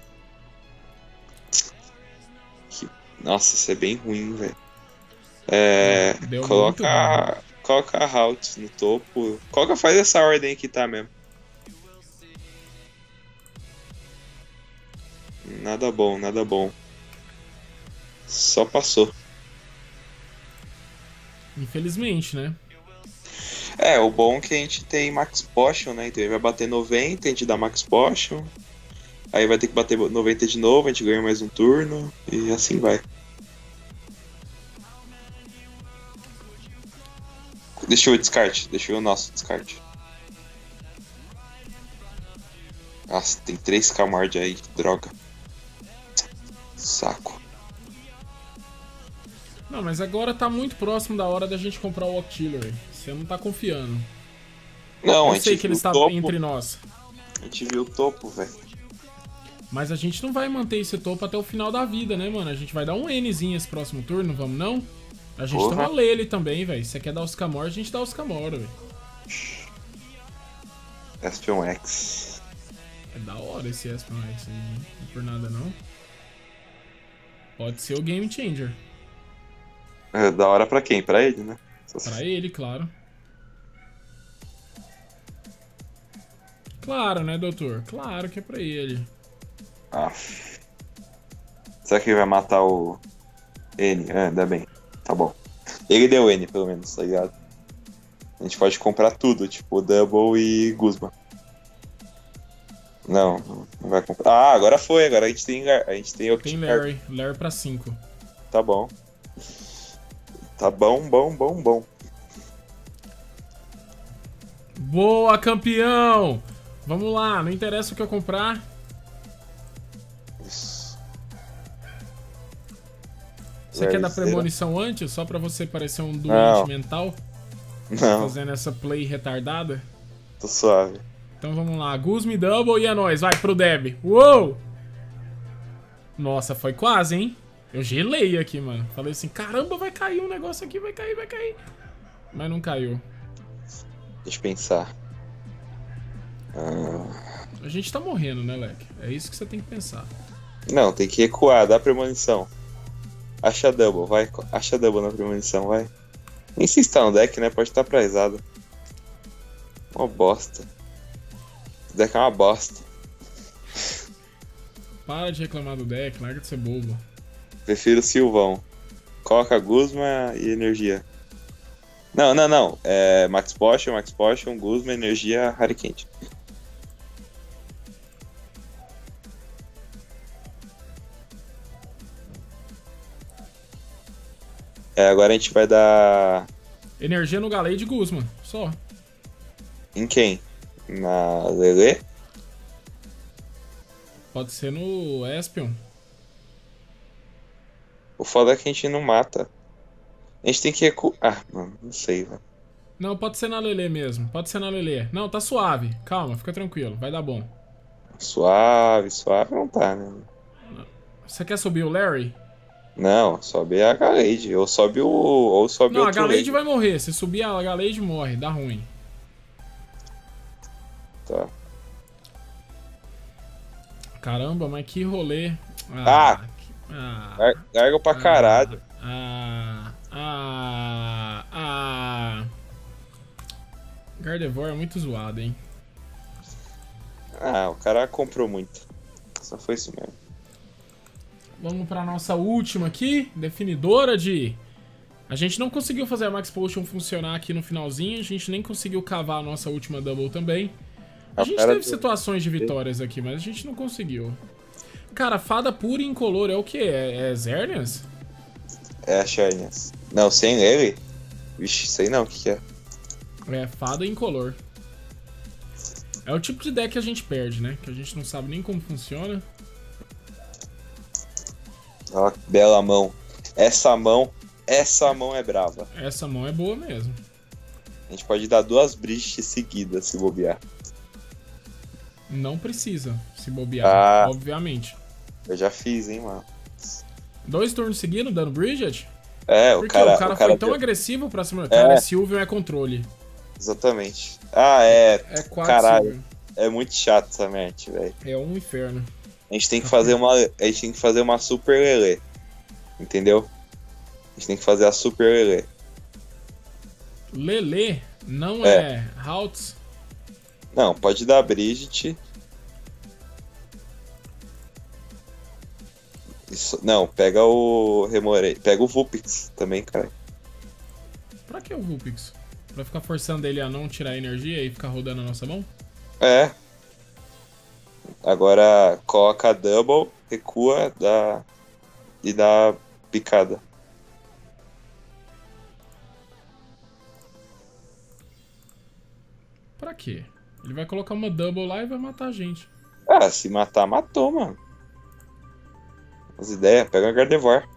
Que... Nossa, isso é bem ruim, velho. É. Deu muito Coloca. ruim. Coloca a Halt no topo. Coloca, faz essa ordem aqui, tá mesmo. Nada bom, nada bom. Só passou. Infelizmente, né? É, o bom é que a gente tem Max Potion, né? Então ele vai bater noventa, a gente dá Max Potion. Aí vai ter que bater noventa de novo, a gente ganha mais um turno. E assim vai. Deixa eu ver o descarte. Deixa eu ver o nosso descarte. Nossa, tem três Camard aí. Droga. Saco. Não, mas agora tá muito próximo da hora da gente comprar o Octillery. Você não tá confiando. Não, Eu a gente sei que ele viu está o topo. entre nós. A gente viu o topo, velho. Mas a gente não vai manter esse topo até o final da vida, né, mano? A gente vai dar um Nzinho esse próximo turno, vamos não? A gente Porra. tem uma Lele também, velho. Se você quer dar os Camor, a gente dá os Camor, velho. Espion X. É da hora esse Espion X aí, hein? Não é por nada, não. Pode ser o Game Changer. É da hora pra quem? Pra ele, né? Pra ele, claro. Claro, né, doutor? Claro que é pra ele. Ah. Será que ele vai matar o N? É, ainda bem. Tá bom. Ele deu N, pelo menos, tá ligado? A gente pode comprar tudo, tipo Double e Guzma. Não, não vai comprar. Ah, agora foi, agora a gente tem a gente tem, Tem Larry, Larry pra cinco. Tá bom. Tá bom, bom, bom, bom. Boa, campeão! Vamos lá, não interessa o que eu comprar. Isso. Você quer dar Larryzeira. premonição antes, só pra você parecer um doente Não. mental? Não, Fazendo essa play retardada? tô suave. Então vamos lá, Guzmi Double e é nóis, vai pro Deb. Uou! Nossa, foi quase, hein? Eu gelei aqui, mano. Falei assim, caramba, vai cair um negócio aqui, vai cair, vai cair. Mas não caiu. Deixa eu pensar. Ah, A gente tá morrendo, né, Leque? É isso que você tem que pensar. não, tem que recuar, dá premonição. Acha Double, vai. Acha Double na premonição, vai. Nem se está no deck, né? Pode estar prazado. Uma bosta. Esse deck é uma bosta. Para de reclamar do deck, larga de ser bobo. Prefiro Silvão. Coloca Guzma e energia. Não, não, não. É Max Potion, Max Potion, Guzma, energia, Hurricane. É, agora a gente vai dar... Energia no Galei de Guzman, só. Em quem? Na Lele? Pode ser no Espion. O foda é que a gente não mata. A gente tem que recuar. Ah, mano, não sei, velho. Não, pode ser na Lele mesmo. Pode ser na Lele. Não, tá suave. Calma, fica tranquilo. Vai dar bom. Suave, suave não tá, né? Você quer subir o Larry? Não, sobe a Galade. Ou sobe o. Ou sobe Não, a outro Galade Lady. vai morrer. Se subir a Galade, morre. Dá ruim. Tá. Caramba, mas que rolê. Ah! que- ah, Lar- Larga pra caralho. ah, ah, ah. Gardevoir é muito zoado, hein? Ah, o cara comprou muito. Só foi isso mesmo. Vamos pra nossa última aqui, definidora de... A gente não conseguiu fazer a Max Potion funcionar aqui no finalzinho, a gente nem conseguiu cavar a nossa última Double também. A A gente cara teve do- situações de vitórias aqui, mas a gente não conseguiu. Cara, fada pura e incolor é o quê? É, é Xerneas? É a Sharnias. Não, sem ele? Vixe, sei não o que, que é. É, fada e incolor. É o tipo de deck que a gente perde, né? Que a gente não sabe nem como funciona. Ó, que bela mão. Essa mão, essa mão é brava. Essa mão é boa mesmo. A gente pode dar duas bridges seguidas se bobear. Não precisa se bobear, Ah. obviamente. Eu já fiz, hein, mano. Dois turnos seguidos dando Bridget? É, o Porque cara. o cara, o cara foi tão deu- agressivo pra cima do É. cara. Silvian é controle. Exatamente. Ah, é. É quatro Caralho. Silvian. É muito chato essa match, velho. É um inferno. A gente tem que fazer uma. A gente tem que fazer uma super Lele. Entendeu? A gente tem que fazer a super Lele. Lele não é, é Haltz? Não, pode dar Brigitte. Isso, não, pega o Remorei. Pega o Vulpix também, cara. Pra que o Vulpix? Pra ficar forçando ele a não tirar energia e ficar rodando a nossa mão? É. Agora coloca a double, recua dá, e dá picada. Pra quê? Ele vai colocar uma double lá e vai matar a gente. Ah, se matar, matou, mano. As ideias, pega a Gardevoir.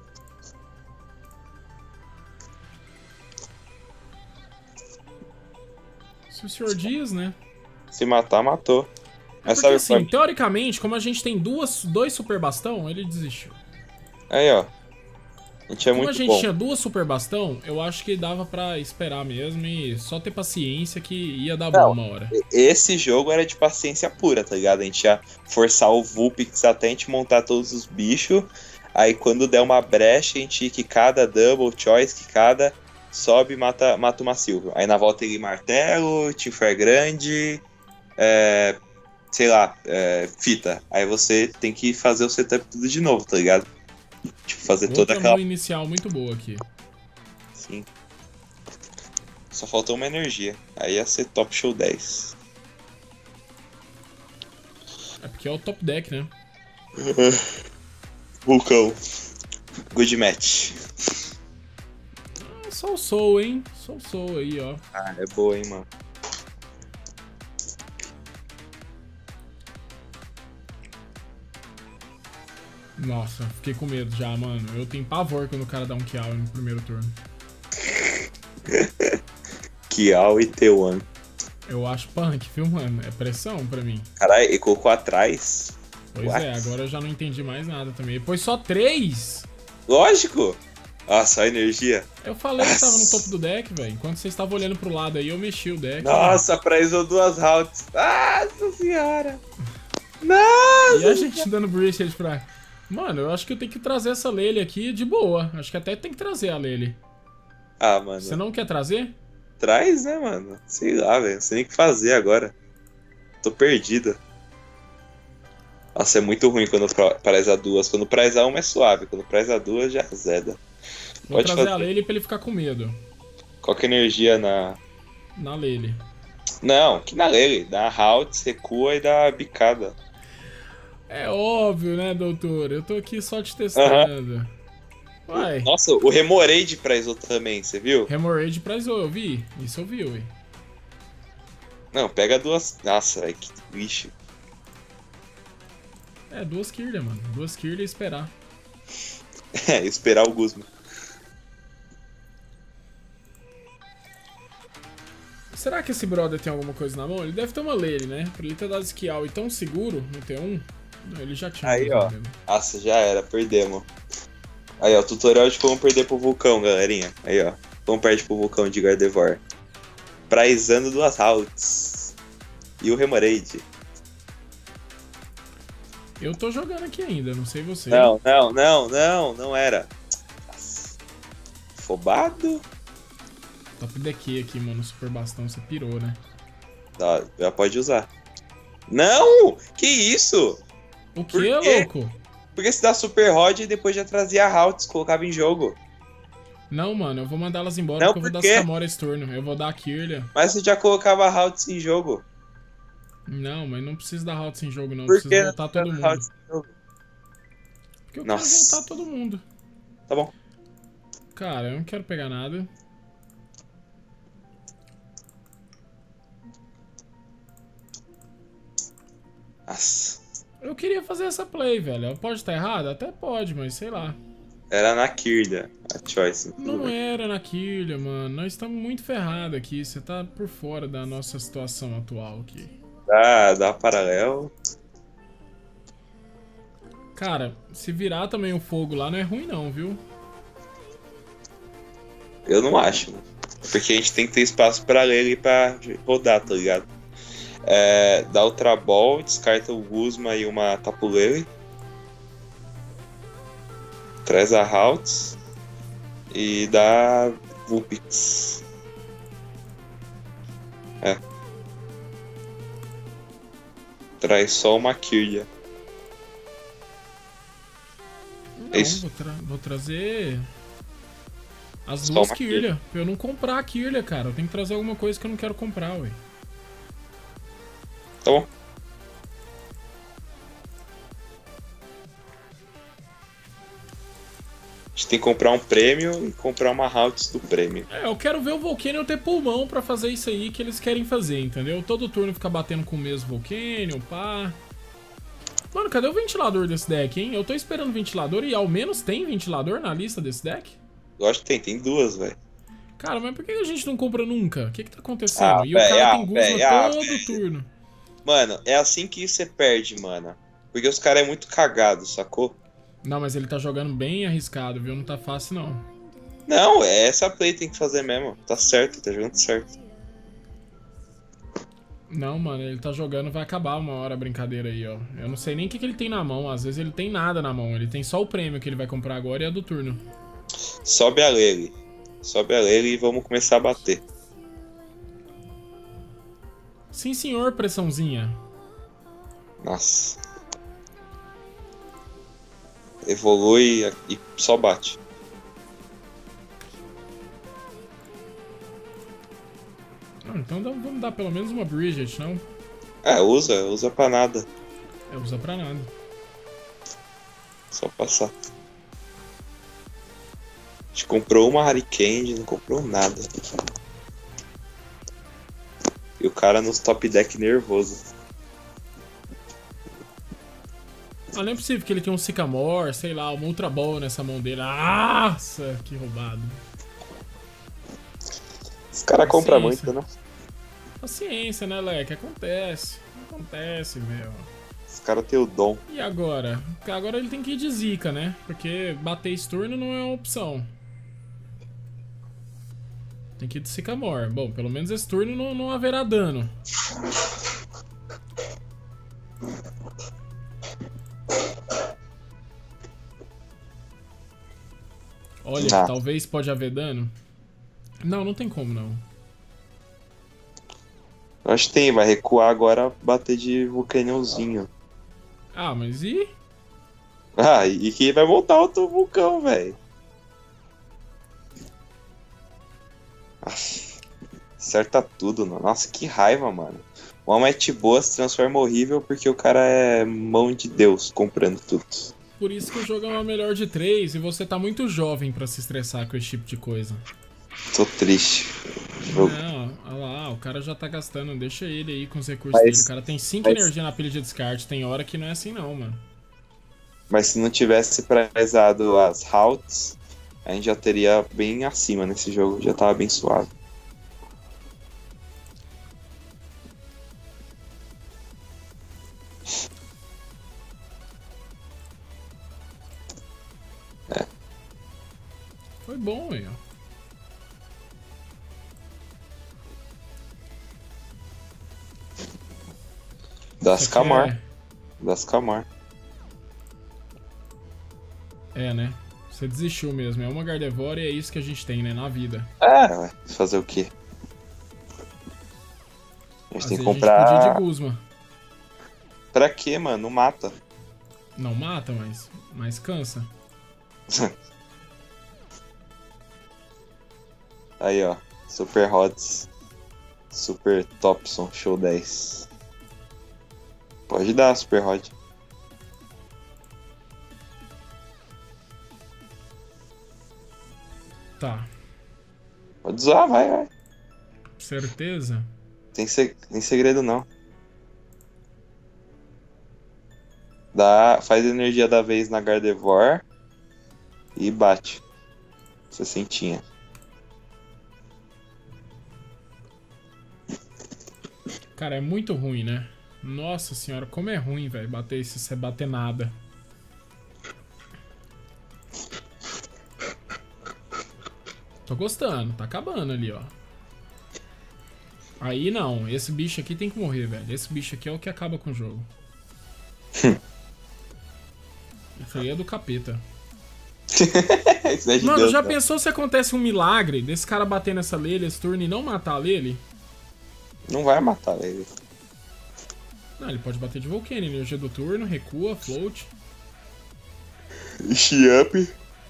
Se o senhor diz, né? Se matar, matou. É porque assim, qual... teoricamente, como a gente tem duas, dois super bastão, ele desistiu. Aí, ó. A gente é como muito a gente bom. tinha duas super bastão, eu acho que dava pra esperar mesmo e só ter paciência que ia dar bom uma hora. Esse jogo era de paciência pura, tá ligado? A gente ia forçar o Vulpix até a gente montar todos os bichos. Aí quando der uma brecha, a gente quicada, double, choice, quicada, sobe e mata, mata uma Silvio. Aí na volta ele martelo, Teamfire grande, é, sei lá, é, fita. Aí você tem que fazer o setup tudo de novo, tá ligado? Tipo, fazer Outra toda aquela... mão inicial muito boa aqui. Sim. Só faltou uma energia. Aí ia ser top show dez. É porque é o top deck, né? Vulcão. Good match. Ah, só o Soul, hein? Só o Soul aí, ó. Ah, é boa, hein, mano. Nossa, fiquei com medo já, mano. Eu tenho pavor quando o cara dá um Kiao no primeiro turno. Kiao e T um. Eu acho punk, viu, mano? É pressão pra mim. Caralho, ele colocou atrás. Pois What? é, agora eu já não entendi mais nada também. Depois só três? Lógico! Nossa, a energia. Eu falei Nossa. que tava no topo do deck, velho. Enquanto vocês estavam olhando pro lado aí, eu mexi o deck. Nossa, praizou duas routes. Nossa senhora! Nossa! E a gente dando brisket pra... Mano, eu acho que eu tenho que trazer essa Lele aqui de boa. Acho que até tem que trazer a Lele. Ah, mano. Você não quer trazer? Traz, né, mano? Sei lá, velho. Não sei nem o que fazer agora. Tô perdida. Nossa, é muito ruim quando praisa duas. Quando praisa uma é suave. Quando praisa duas já zeda. Vou Pode trazer fazer. a Lele pra ele ficar com medo. Qualquer energia na... Na Lele. Não, que na Lele. Dá routes, recua e dá bicada. É óbvio, né, doutor? Eu tô aqui só te testando. Uhum. Vai. Nossa, o Remoraid praisou também, você viu? Remoraid praisou, eu vi. Isso eu vi, ué. Não, pega duas... Nossa, velho, que bicho. É, duas Kirlia, mano. Duas Kirlia e esperar. É, esperar o Guzman. Será que esse brother tem alguma coisa na mão? Ele deve ter uma Lele, né? Pra ele ter dado skill e tão seguro no T um... Não, ele já tinha. Aí, ó. Mesmo. Nossa, já era, perdemos. Aí, ó, tutorial de como perder pro vulcão, galerinha. Aí, ó. Como perde pro vulcão de Gardevoir. Praizando duas routes. E o Remoraid. Eu tô jogando aqui ainda, não sei você. Não, não, não, não, não era. Nossa. Fobado. Top deck aqui, mano. Super bastão, você pirou, né? Tá, já pode usar. Não! Que isso? O que, louco? Porque se dá super rod e depois já trazia routes, colocava em jogo. Não, mano, eu vou mandar elas embora não, porque eu vou por dar Samora esse turno. Eu vou dar a Kirlia. Mas você já colocava routes em jogo. Não, mas não precisa dar routes em jogo, não. Por Precisa voltar todo mundo. Porque eu Nossa. quero voltar todo mundo. Tá bom. Cara, eu não quero pegar nada. Nossa. Eu queria fazer essa play, velho. Pode estar errado? Até pode, mas sei lá. Era na Kirlia, a choice. Não era na Kirlia, mano. Nós estamos muito ferrados aqui. Você tá por fora da nossa situação atual aqui. Dá, dá paralelo. Cara, se virar também o fogo lá não é ruim não, viu? Eu não acho. Porque a gente tem que ter espaço pra ler e pra rodar, tá ligado? É, dá Ultra Ball, descarta o Guzma e uma Tapu Lele. Traz a Haltz e dá Vulpix. É. Traz só uma Kirlia. Não, É isso. vou, tra vou trazer as Só duas uma Kirlia. Pra eu não comprar a Kirlia, cara. Eu tenho que trazer alguma coisa que eu não quero comprar, ué. Tá bom. A gente tem que comprar um prêmio e comprar uma Haltz do prêmio. É, eu quero ver o Volcanion ter pulmão pra fazer isso aí que eles querem fazer, entendeu? Todo turno ficar batendo com o mesmo Volcanion, pá. Mano, cadê o ventilador desse deck, hein? Eu tô esperando ventilador e ao menos tem ventilador na lista desse deck? Eu acho que tem, tem duas, velho. Cara, mas por que a gente não compra nunca? O que que tá acontecendo? Ah, e véi, o cara ah, tem Guzma véi, ah, todo véi. turno. Mano, é assim que você perde, mano. Porque os caras é muito cagado, sacou? Não, mas ele tá jogando bem arriscado, viu? Não tá fácil, não. Não, é essa play que tem que fazer mesmo. Tá certo, tá jogando certo. Não, mano, ele tá jogando, vai acabar uma hora a brincadeira aí, ó. Eu não sei nem o que, que ele tem na mão. Às vezes ele tem nada na mão. Ele tem só o prêmio que ele vai comprar agora e a do turno. Sobe a Lele. Sobe a Lele e vamos começar a bater. Sim, senhor, pressãozinha. Nossa. Evolui e só bate. Ah, então dá- vamos dar pelo menos uma Bridget, não? É, usa, usa pra nada. É, usa pra nada. Só passar. A gente comprou uma Hurricane, não comprou nada. E o cara nos top deck nervoso. Ah, não é possível que ele tenha um Sycamore, sei lá, uma Ultra Ball nessa mão dele. Nossa, que roubado. Os caras compram Paciência. muito, né? Paciência, né, Leque? Acontece. Acontece, meu. Os caras têm o dom. E agora? Agora ele tem que ir de zica, né? Porque bater esse turno não é uma opção. Tem que ir de Sycamore. Bom, pelo menos esse turno não, não haverá dano. Olha, Ah. talvez pode haver dano. Não, não tem como não. Eu acho que tem, vai recuar agora, bater de vulcanãozinho. Ah, mas e? Ah, e que vai montar outro vulcão, velho. Acerta tudo, mano. Nossa, que raiva, mano. Uma match boa se transforma horrível porque o cara é mão de Deus comprando tudo. Por isso que o jogo é uma melhor de três e você tá muito jovem pra se estressar com esse tipo de coisa. Tô triste. Jogo. Não, olha lá, o cara já tá gastando, deixa ele aí com os recursos Mas- dele. O cara tem cinco mas- energia na pilha de descarte, tem hora que não é assim não, mano. Mas se não tivesse prezado as Haltz, a gente já teria bem acima nesse jogo. Já tava bem suave. Foi bom aí, ó. Das Isso aqui Camar. Das Camar. É... é, né? Você desistiu mesmo. É uma Gardevoir e é isso que a gente tem, né? Na vida. É, ué, fazer o quê? A gente Às tem vezes que a gente comprar. podia ir de Guzma. Pra quê, mano? Não mata. Não mata, mas, mas cansa. Aí, ó. Super Rods. Super Topson, show dez. Pode dar, Super Rod. Tá. Pode usar, vai, vai. Certeza? Tem, se... Tem segredo não. Dá... Faz energia da vez na Gardevoir e bate. sessentinha. Cara, é muito ruim, né? Nossa senhora, como é ruim, velho, bater isso sem bater nada. Tô gostando, tá acabando ali, ó. Aí não, esse bicho aqui tem que morrer, velho. Esse bicho aqui é o que acaba com o jogo. Isso aí é do capeta. Isso é de Mano, Deus, já né? pensou se acontece um milagre desse cara bater nessa Lele esse turno e não matar a Lele? Não vai matar ele. Não, ele pode bater de Volcano, energia do turno, recua, float. Chiup.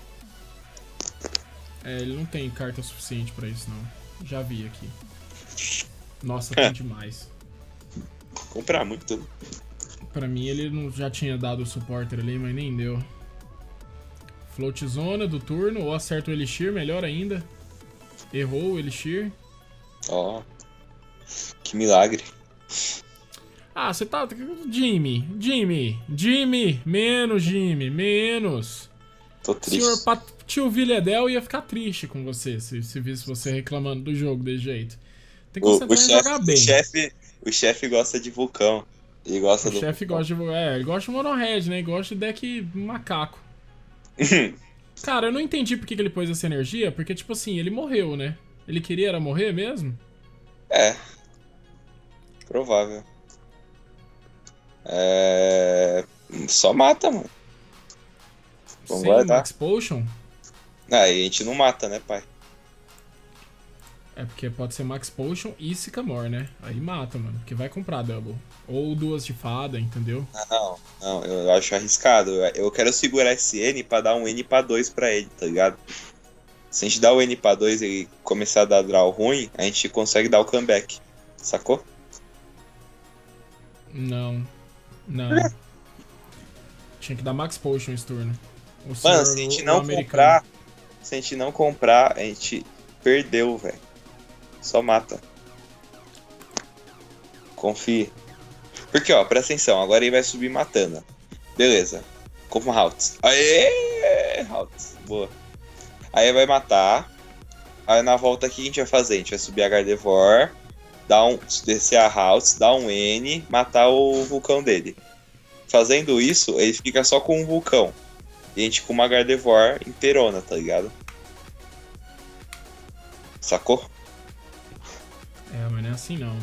É, ele não tem carta suficiente pra isso, não. Já vi aqui. Nossa, tem demais. Comprar muito. Pra mim, ele não, já tinha dado o supporter ali, mas nem deu. Float zona do turno, ou acerta o Elixir, melhor ainda. Errou o Elixir. Ó. Que milagre. Ah, você tá... Jimmy, Jimmy, Jimmy, menos, Jimmy, menos. Tô triste. Senhor Pat... Tio Villedel ia ficar triste com você se, se visse você reclamando do jogo desse jeito. Tem que O, concentrar o em chefe, jogar o bem. chefe, o chefe gosta de vulcão. Ele gosta O do chefe vulcão. gosta de... É, ele gosta de mono-red, né? Ele gosta de deck macaco. Cara, eu não entendi por que que ele pôs essa energia, porque, tipo assim, ele morreu, né? Ele queria era morrer mesmo? É. Provável. É... Só mata, mano. Vamos Sem guardar. Max Potion? Ah, e a gente não mata, né, pai? É porque pode ser Max Potion e Sycamore, né? Aí mata, mano. Porque vai comprar double. Ou duas de fada, entendeu? Ah, não, não, eu acho arriscado. Eu, eu quero segurar esse N pra dar um N pra dois pra ele, tá ligado? Se a gente dar o N pra dois e ele começar a dar draw ruim, a gente consegue dar o comeback. Sacou? Não. Não. Tinha que dar Max Potion esse turno. O Mano, senhor- se a gente o não americano. comprar, se a gente não comprar, a gente perdeu, velho. Só mata. Confie. Porque, ó, presta atenção, agora ele vai subir matando. Beleza. Como Haltz. Aê! Haltz. Boa. Aí vai matar. Aí na volta aqui a gente vai fazer? A gente vai subir a Gardevoir, dar um, descer a Haltz, dar um N, matar o vulcão dele. Fazendo isso, ele fica só com um vulcão. E a gente com uma Gardevoir inteirona, tá ligado? Sacou? É, mas não é assim não.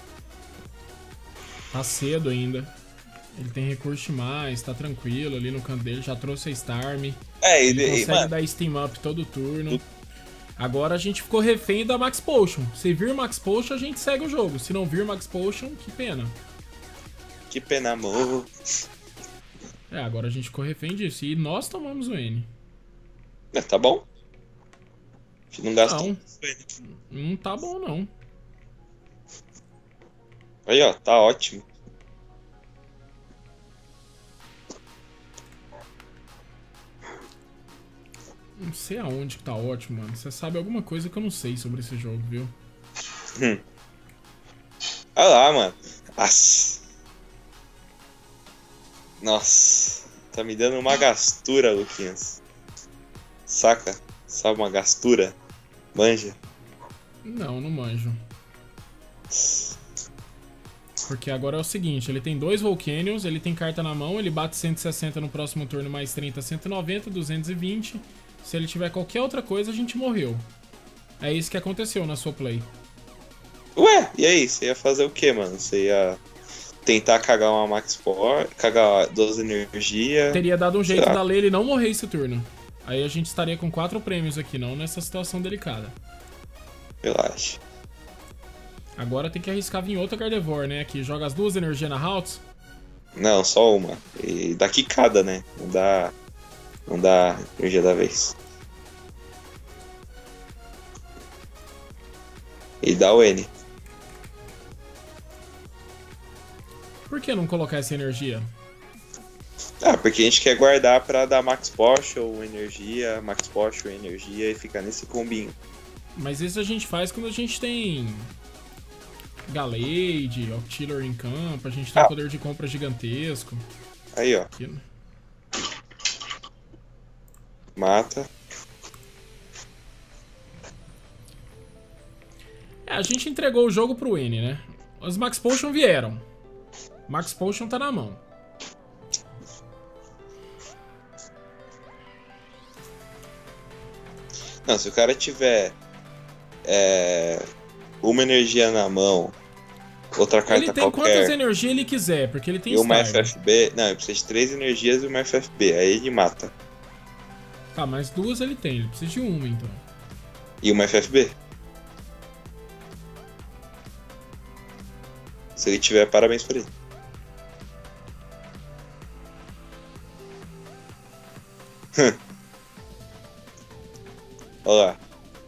Tá cedo ainda. Ele tem recurso demais, tá tranquilo ali no canto dele, já trouxe a Starmie. É, Ele ele, consegue mano, dar Steam Up todo turno. Agora a gente ficou refém da Max Potion. Se vir Max Potion, a gente segue o jogo. Se não vir Max Potion, que pena. que pena, amor. É, agora a gente ficou refém disso. E nós tomamos o N. É, tá bom. A gente não gastou. Não. Não tá bom, não. Aí, ó, tá ótimo. Não sei aonde que tá ótimo, mano. Você sabe alguma coisa que eu não sei sobre esse jogo, viu? Hum. Olha lá, mano. Nossa. Nossa. Tá me dando uma gastura, Luquinhas. Saca? Sabe uma gastura? Manja? Não, não manjo. Porque agora é o seguinte, ele tem dois Volcanions, ele tem carta na mão, ele bate cento e sessenta no próximo turno, mais trinta, cento e noventa, duzentos e vinte. Se ele tiver qualquer outra coisa, a gente morreu. É isso que aconteceu na sua play. Ué, e aí? Você ia fazer o que, mano? Você ia tentar cagar uma Max Power, cagar doze energia. Teria dado um jeito Será? da Lele não morrer esse turno. Aí a gente estaria com quatro prêmios aqui, não nessa situação delicada. Relaxa. Agora tem que arriscar vir outra Gardevoir, né? Que joga as duas energias na Haltz. Não, só uma. E dá quicada, né? Não dá. Não dá energia da vez. E dá o N. Por que não colocar essa energia? Ah, porque a gente quer guardar pra dar Max Potion, energia, Max Potion, energia e ficar nesse combinho. Mas isso a gente faz quando a gente tem Gallade, Octiller em campo, a gente tem Ah. poder de compra gigantesco. Aí, ó. Aqui, né? Mata. É, a gente entregou o jogo pro N, né? Os Max Potion vieram. Max Potion tá na mão. Não, se o cara tiver é, uma energia na mão, outra carta Ele tem qualquer, quantas energias ele quiser, porque ele tem e uma Star. F F B... Não, ele precisa de três energias e uma F F B, aí ele mata. Tá, mas duas ele tem, ele precisa de uma, então. E uma F F B. Se ele tiver, parabéns pra ele. Olha lá.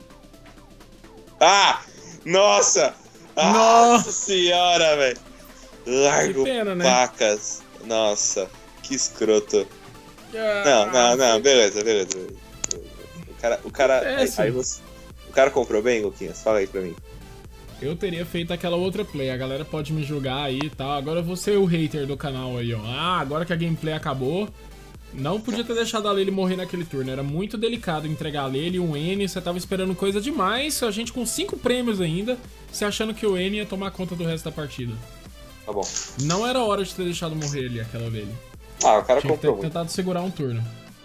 Ah! Nossa! Nossa, Nossa senhora, velho! Largo que pena, né? pacas. Nossa, que escroto. Ah, Não, não, não, beleza, beleza. beleza. O cara, o cara, É, aí, sim. aí você, o cara comprou bem, Luquinhas? Fala aí pra mim. Eu teria feito aquela outra play, a galera pode me julgar aí e tal. Agora eu vou ser o hater do canal aí, ó. Ah, agora que a gameplay acabou, não podia ter deixado a Lele morrer naquele turno. Era muito delicado entregar a Lele e um N. Você tava esperando coisa demais. A gente com cinco prêmios ainda, você achando que o N ia tomar conta do resto da partida. Tá bom. Não era hora de ter deixado morrer ali aquela Lele. Ah, o cara Tinha que ter comprou muito. tentado segurar um turno.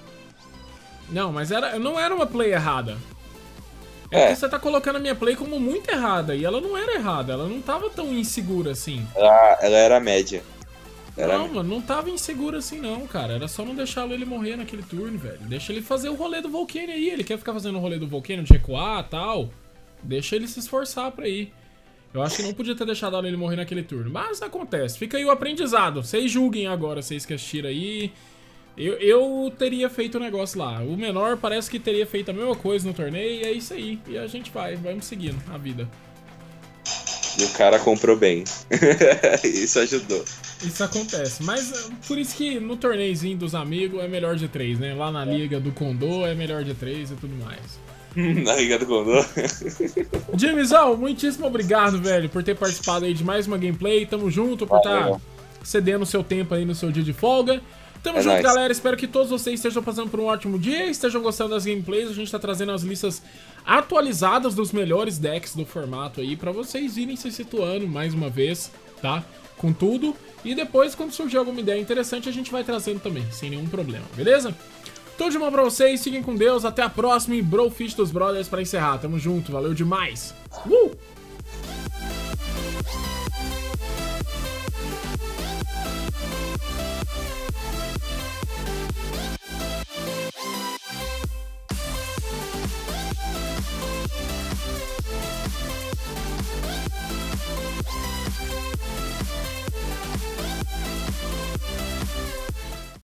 Não, mas era, não era uma play errada. É, É. porque você tá colocando a minha play como muito errada. E ela não era errada, ela não tava tão insegura assim. Ela, ela era média. Era Não, mano, não tava inseguro assim não, cara. Era só não deixar ele morrer naquele turno, velho. Deixa ele fazer o rolê do Volcano aí. Ele quer ficar fazendo o rolê do Volcano, de recuar e tal. Deixa ele se esforçar pra ir. Eu acho que não podia ter deixado ele morrer naquele turno. Mas acontece. Fica aí o aprendizado. Vocês julguem agora, vocês que assistiram aí. Eu, eu teria feito o negócio lá. O menor parece que teria feito a mesma coisa no torneio. E é isso aí. E a gente vai, vamos seguindo a vida. E o cara comprou bem. Isso ajudou. Isso acontece, mas uh, por isso que no torneiozinho dos amigos é melhor de três, né? Lá na liga do Condô é melhor de três e tudo mais. Na Liga do Condô. Jamesão, muitíssimo obrigado, velho, por ter participado aí de mais uma gameplay. Tamo junto, por estar Valeu. cedendo o seu tempo aí no seu dia de folga. Tamo É junto, nóis. galera. Espero que todos vocês estejam passando por um ótimo dia, estejam gostando das gameplays. A gente tá trazendo as listas atualizadas dos melhores decks do formato aí, pra vocês irem se situando mais uma vez, tá? Com tudo. E depois, quando surgir alguma ideia interessante, a gente vai trazendo também, sem nenhum problema, beleza? Tudo de bom pra vocês, fiquem com Deus, até a próxima e Brofish dos Brothers pra encerrar. Tamo junto, valeu demais! Uh!